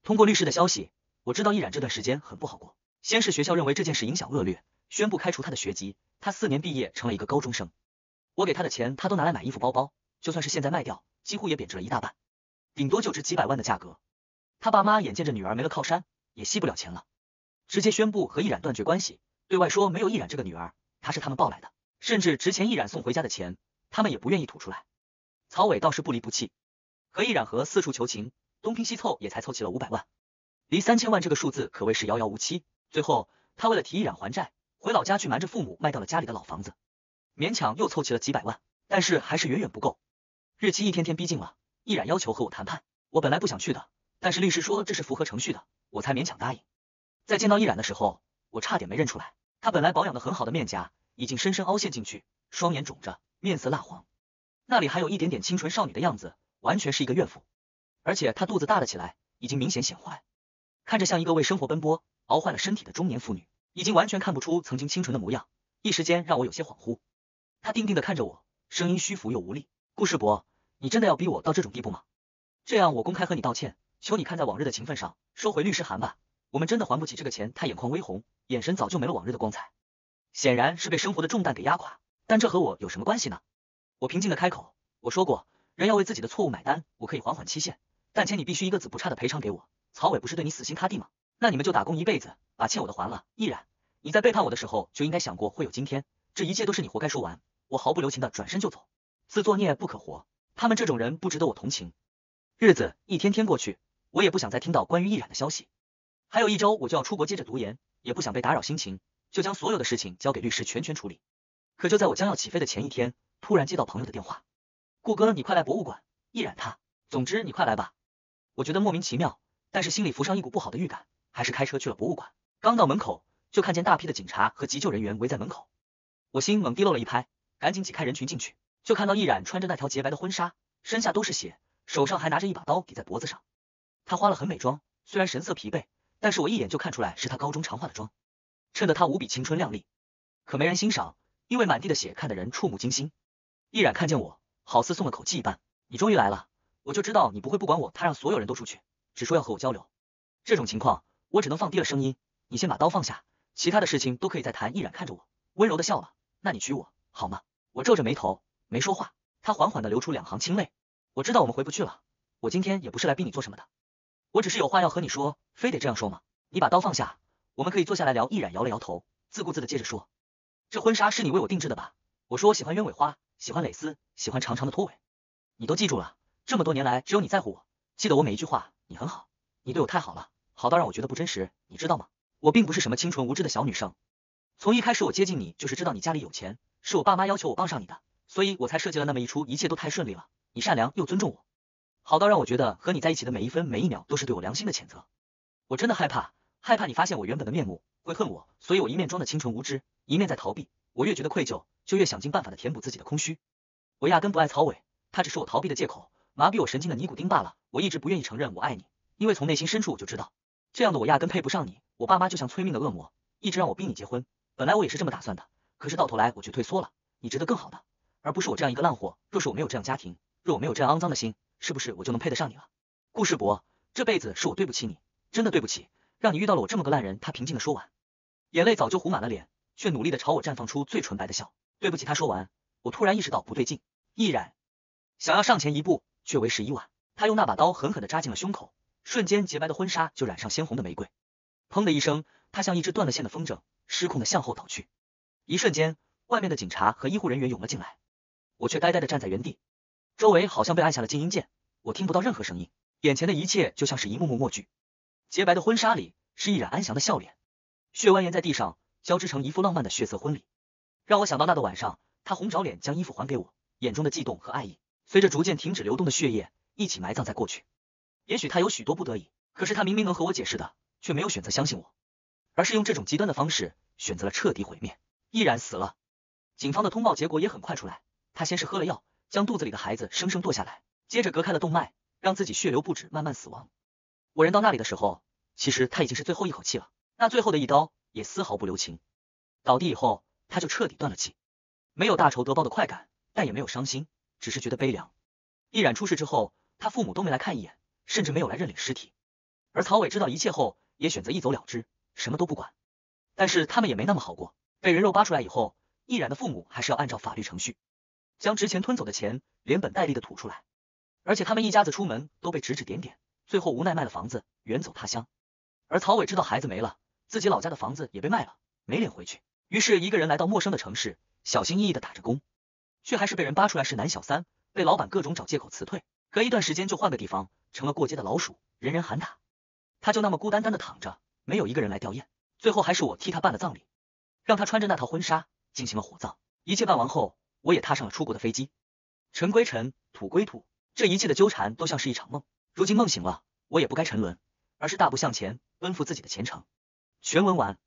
通过律师的消息，我知道易冉这段时间很不好过。先是学校认为这件事影响恶劣，宣布开除他的学籍，他4年毕业成了一个高中生。我给他的钱，他都拿来买衣服包包，就算是现在卖掉，几乎也贬值了一大半，顶多就值几百万的价格。他爸妈眼见着女儿没了靠山，也吸不了钱了，直接宣布和易冉断绝关系，对外说没有易冉这个女儿，她是他们抱来的，甚至之前易冉送回家的钱，他们也不愿意吐出来。曹伟倒是不离不弃，和易冉和四处求情，东拼西凑也才凑齐了500万，离3000万这个数字可谓是遥遥无期。最后他为了替易冉还债，回老家去瞒着父母卖掉了家里的老房子，勉强又凑齐了几百万，但是还是远远不够。日期一天天逼近了，易冉要求和我谈判，我本来不想去的，但是律师说这是符合程序的，我才勉强答应。在见到易冉的时候，我差点没认出来，她本来保养的很好的面颊已经深深凹陷进去，双眼肿着，面色蜡黄，那里还有一点点清纯少女的样子，完全是一个怨妇。而且她肚子大了起来，已经明显显坏，看着像一个为生活奔波熬坏了身体的中年妇女，已经完全看不出曾经清纯的模样，一时间让我有些恍惚。她定定地看着我，声音虚浮又无力，顾世博，你真的要逼我到这种地步吗？这样我公开和你道歉，求你看在往日的情分上，收回律师函吧，我们真的还不起这个钱。他眼眶微红，眼神早就没了往日的光彩，显然是被生活的重担给压垮，但这和我有什么关系呢？我平静的开口，我说过，人要为自己的错误买单，我可以缓缓期限，但钱你必须一个子不差的赔偿给我。曹伟不是对你死心塌地吗？那你们就打工一辈子，把欠我的还了。易冉，你在背叛我的时候就应该想过会有今天，这一切都是你活该。说完，我毫不留情的转身就走，自作孽不可活，他们这种人不值得我同情。日子一天天过去，我也不想再听到关于易冉的消息。还有1周我就要出国接着读研，也不想被打扰心情，就将所有的事情交给律师全权处理。可就在我将要起飞的前一天，突然接到朋友的电话，顾哥，你快来博物馆，易冉他，总之你快来吧。我觉得莫名其妙，但是心里浮上一股不好的预感，还是开车去了博物馆。刚到门口，就看见大批的警察和急救人员围在门口，我心猛地漏了一拍，赶紧挤开人群进去，就看到易冉穿着那条洁白的婚纱，身下都是血，手上还拿着一把刀抵在脖子上。她花了很美妆，虽然神色疲惫，但是我一眼就看出来是她高中常化的妆，衬得她无比青春靓丽。可没人欣赏，因为满地的血看得人触目惊心。易冉看见我，好似松了口气一般，你终于来了，我就知道你不会不管我。他让所有人都出去，只说要和我交流。这种情况，我只能放低了声音，你先把刀放下，其他的事情都可以再谈。易冉看着我，温柔的笑了，那你娶我好吗？我皱着眉头没说话，他缓缓的流出2行清泪。我知道我们回不去了，我今天也不是来逼你做什么的，我只是有话要和你说。非得这样说吗？你把刀放下，我们可以坐下来聊。易冉摇了摇头，自顾自的接着说，这婚纱是你为我定制的吧？我说我喜欢鸢尾花，喜欢蕾丝，喜欢长长的拖尾，你都记住了。这么多年来只有你在乎我，记得我每一句话。你很好，你对我太好了，好到让我觉得不真实，你知道吗？我并不是什么清纯无知的小女生，从一开始我接近你就是知道你家里有钱，是我爸妈要求我帮上你的，所以我才设计了那么一出，一切都太顺利了。你善良又尊重我，好到让我觉得和你在一起的每一分每一秒都是对我良心的谴责。我真的害怕你发现我原本的面目，会恨我，所以我一面装的清纯无知，一面在逃避。我越觉得愧疚，就越想尽办法的填补自己的空虚。我压根不爱曹伟，他只是我逃避的借口，麻痹我神经的尼古丁罢了。我一直不愿意承认我爱你，因为从内心深处我就知道，这样的我压根配不上你。我爸妈就像催命的恶魔，一直让我逼你结婚，本来我也是这么打算的，可是到头来我却退缩了。你值得更好的，而不是我这样一个烂货。若是我没有这样家庭，若我没有这样肮脏的心，是不是我就能配得上你了？顾世博，这辈子是我对不起你，真的对不起，让你遇到了我这么个烂人。他平静的说完，眼泪早就糊满了脸，却努力的朝我绽放出最纯白的笑。对不起。他说完，我突然意识到不对劲，毅然想要上前一步，却为时已晚。他用那把刀狠狠地扎进了胸口，瞬间洁白的婚纱就染上鲜红的玫瑰。砰的一声，他像一只断了线的风筝，失控的向后倒去。一瞬间，外面的警察和医护人员涌了进来，我却呆呆地站在原地，周围好像被按下了静音键，我听不到任何声音，眼前的一切就像是一幕幕默剧。洁白的婚纱里是易冉安详的笑脸，血蜿蜒在地上，交织成一副浪漫的血色婚礼，让我想到那个晚上，他红着脸将衣服还给我，眼中的悸动和爱意随着逐渐停止流动的血液一起埋葬在过去。也许他有许多不得已，可是他明明能和我解释的，却没有选择相信我，而是用这种极端的方式选择了彻底毁灭。易冉死了，警方的通报结果也很快出来，他先是喝了药，将肚子里的孩子生生剁下来，接着隔开了动脉，让自己血流不止，慢慢死亡。我人到那里的时候，其实他已经是最后一口气了，那最后的一刀也丝毫不留情。倒地以后，他就彻底断了气，没有大仇得报的快感，但也没有伤心，只是觉得悲凉。易冉出事之后，他父母都没来看一眼，甚至没有来认领尸体， 而曹伟知道一切后，也选择一走了之，什么都不管。但是他们也没那么好过，被人肉扒出来以后，易然的父母还是要按照法律程序，将之前吞走的钱连本带利的吐出来。而且他们一家子出门都被指指点点，最后无奈卖了房子，远走他乡。而曹伟知道孩子没了，自己老家的房子也被卖了，没脸回去，于是一个人来到陌生的城市，小心翼翼的打着工，却还是被人扒出来是男小三，被老板各种找借口辞退，隔一段时间就换个地方，成了过街的老鼠，人人喊打。他就那么孤单单的躺着，没有一个人来吊唁，最后还是我替他办了葬礼，让他穿着那套婚纱进行了火葬。一切办完后，我也踏上了出国的飞机。尘归尘，土归土，这一切的纠缠都像是一场梦。如今梦醒了，我也不该沉沦，而是大步向前，奔赴自己的前程。全文完。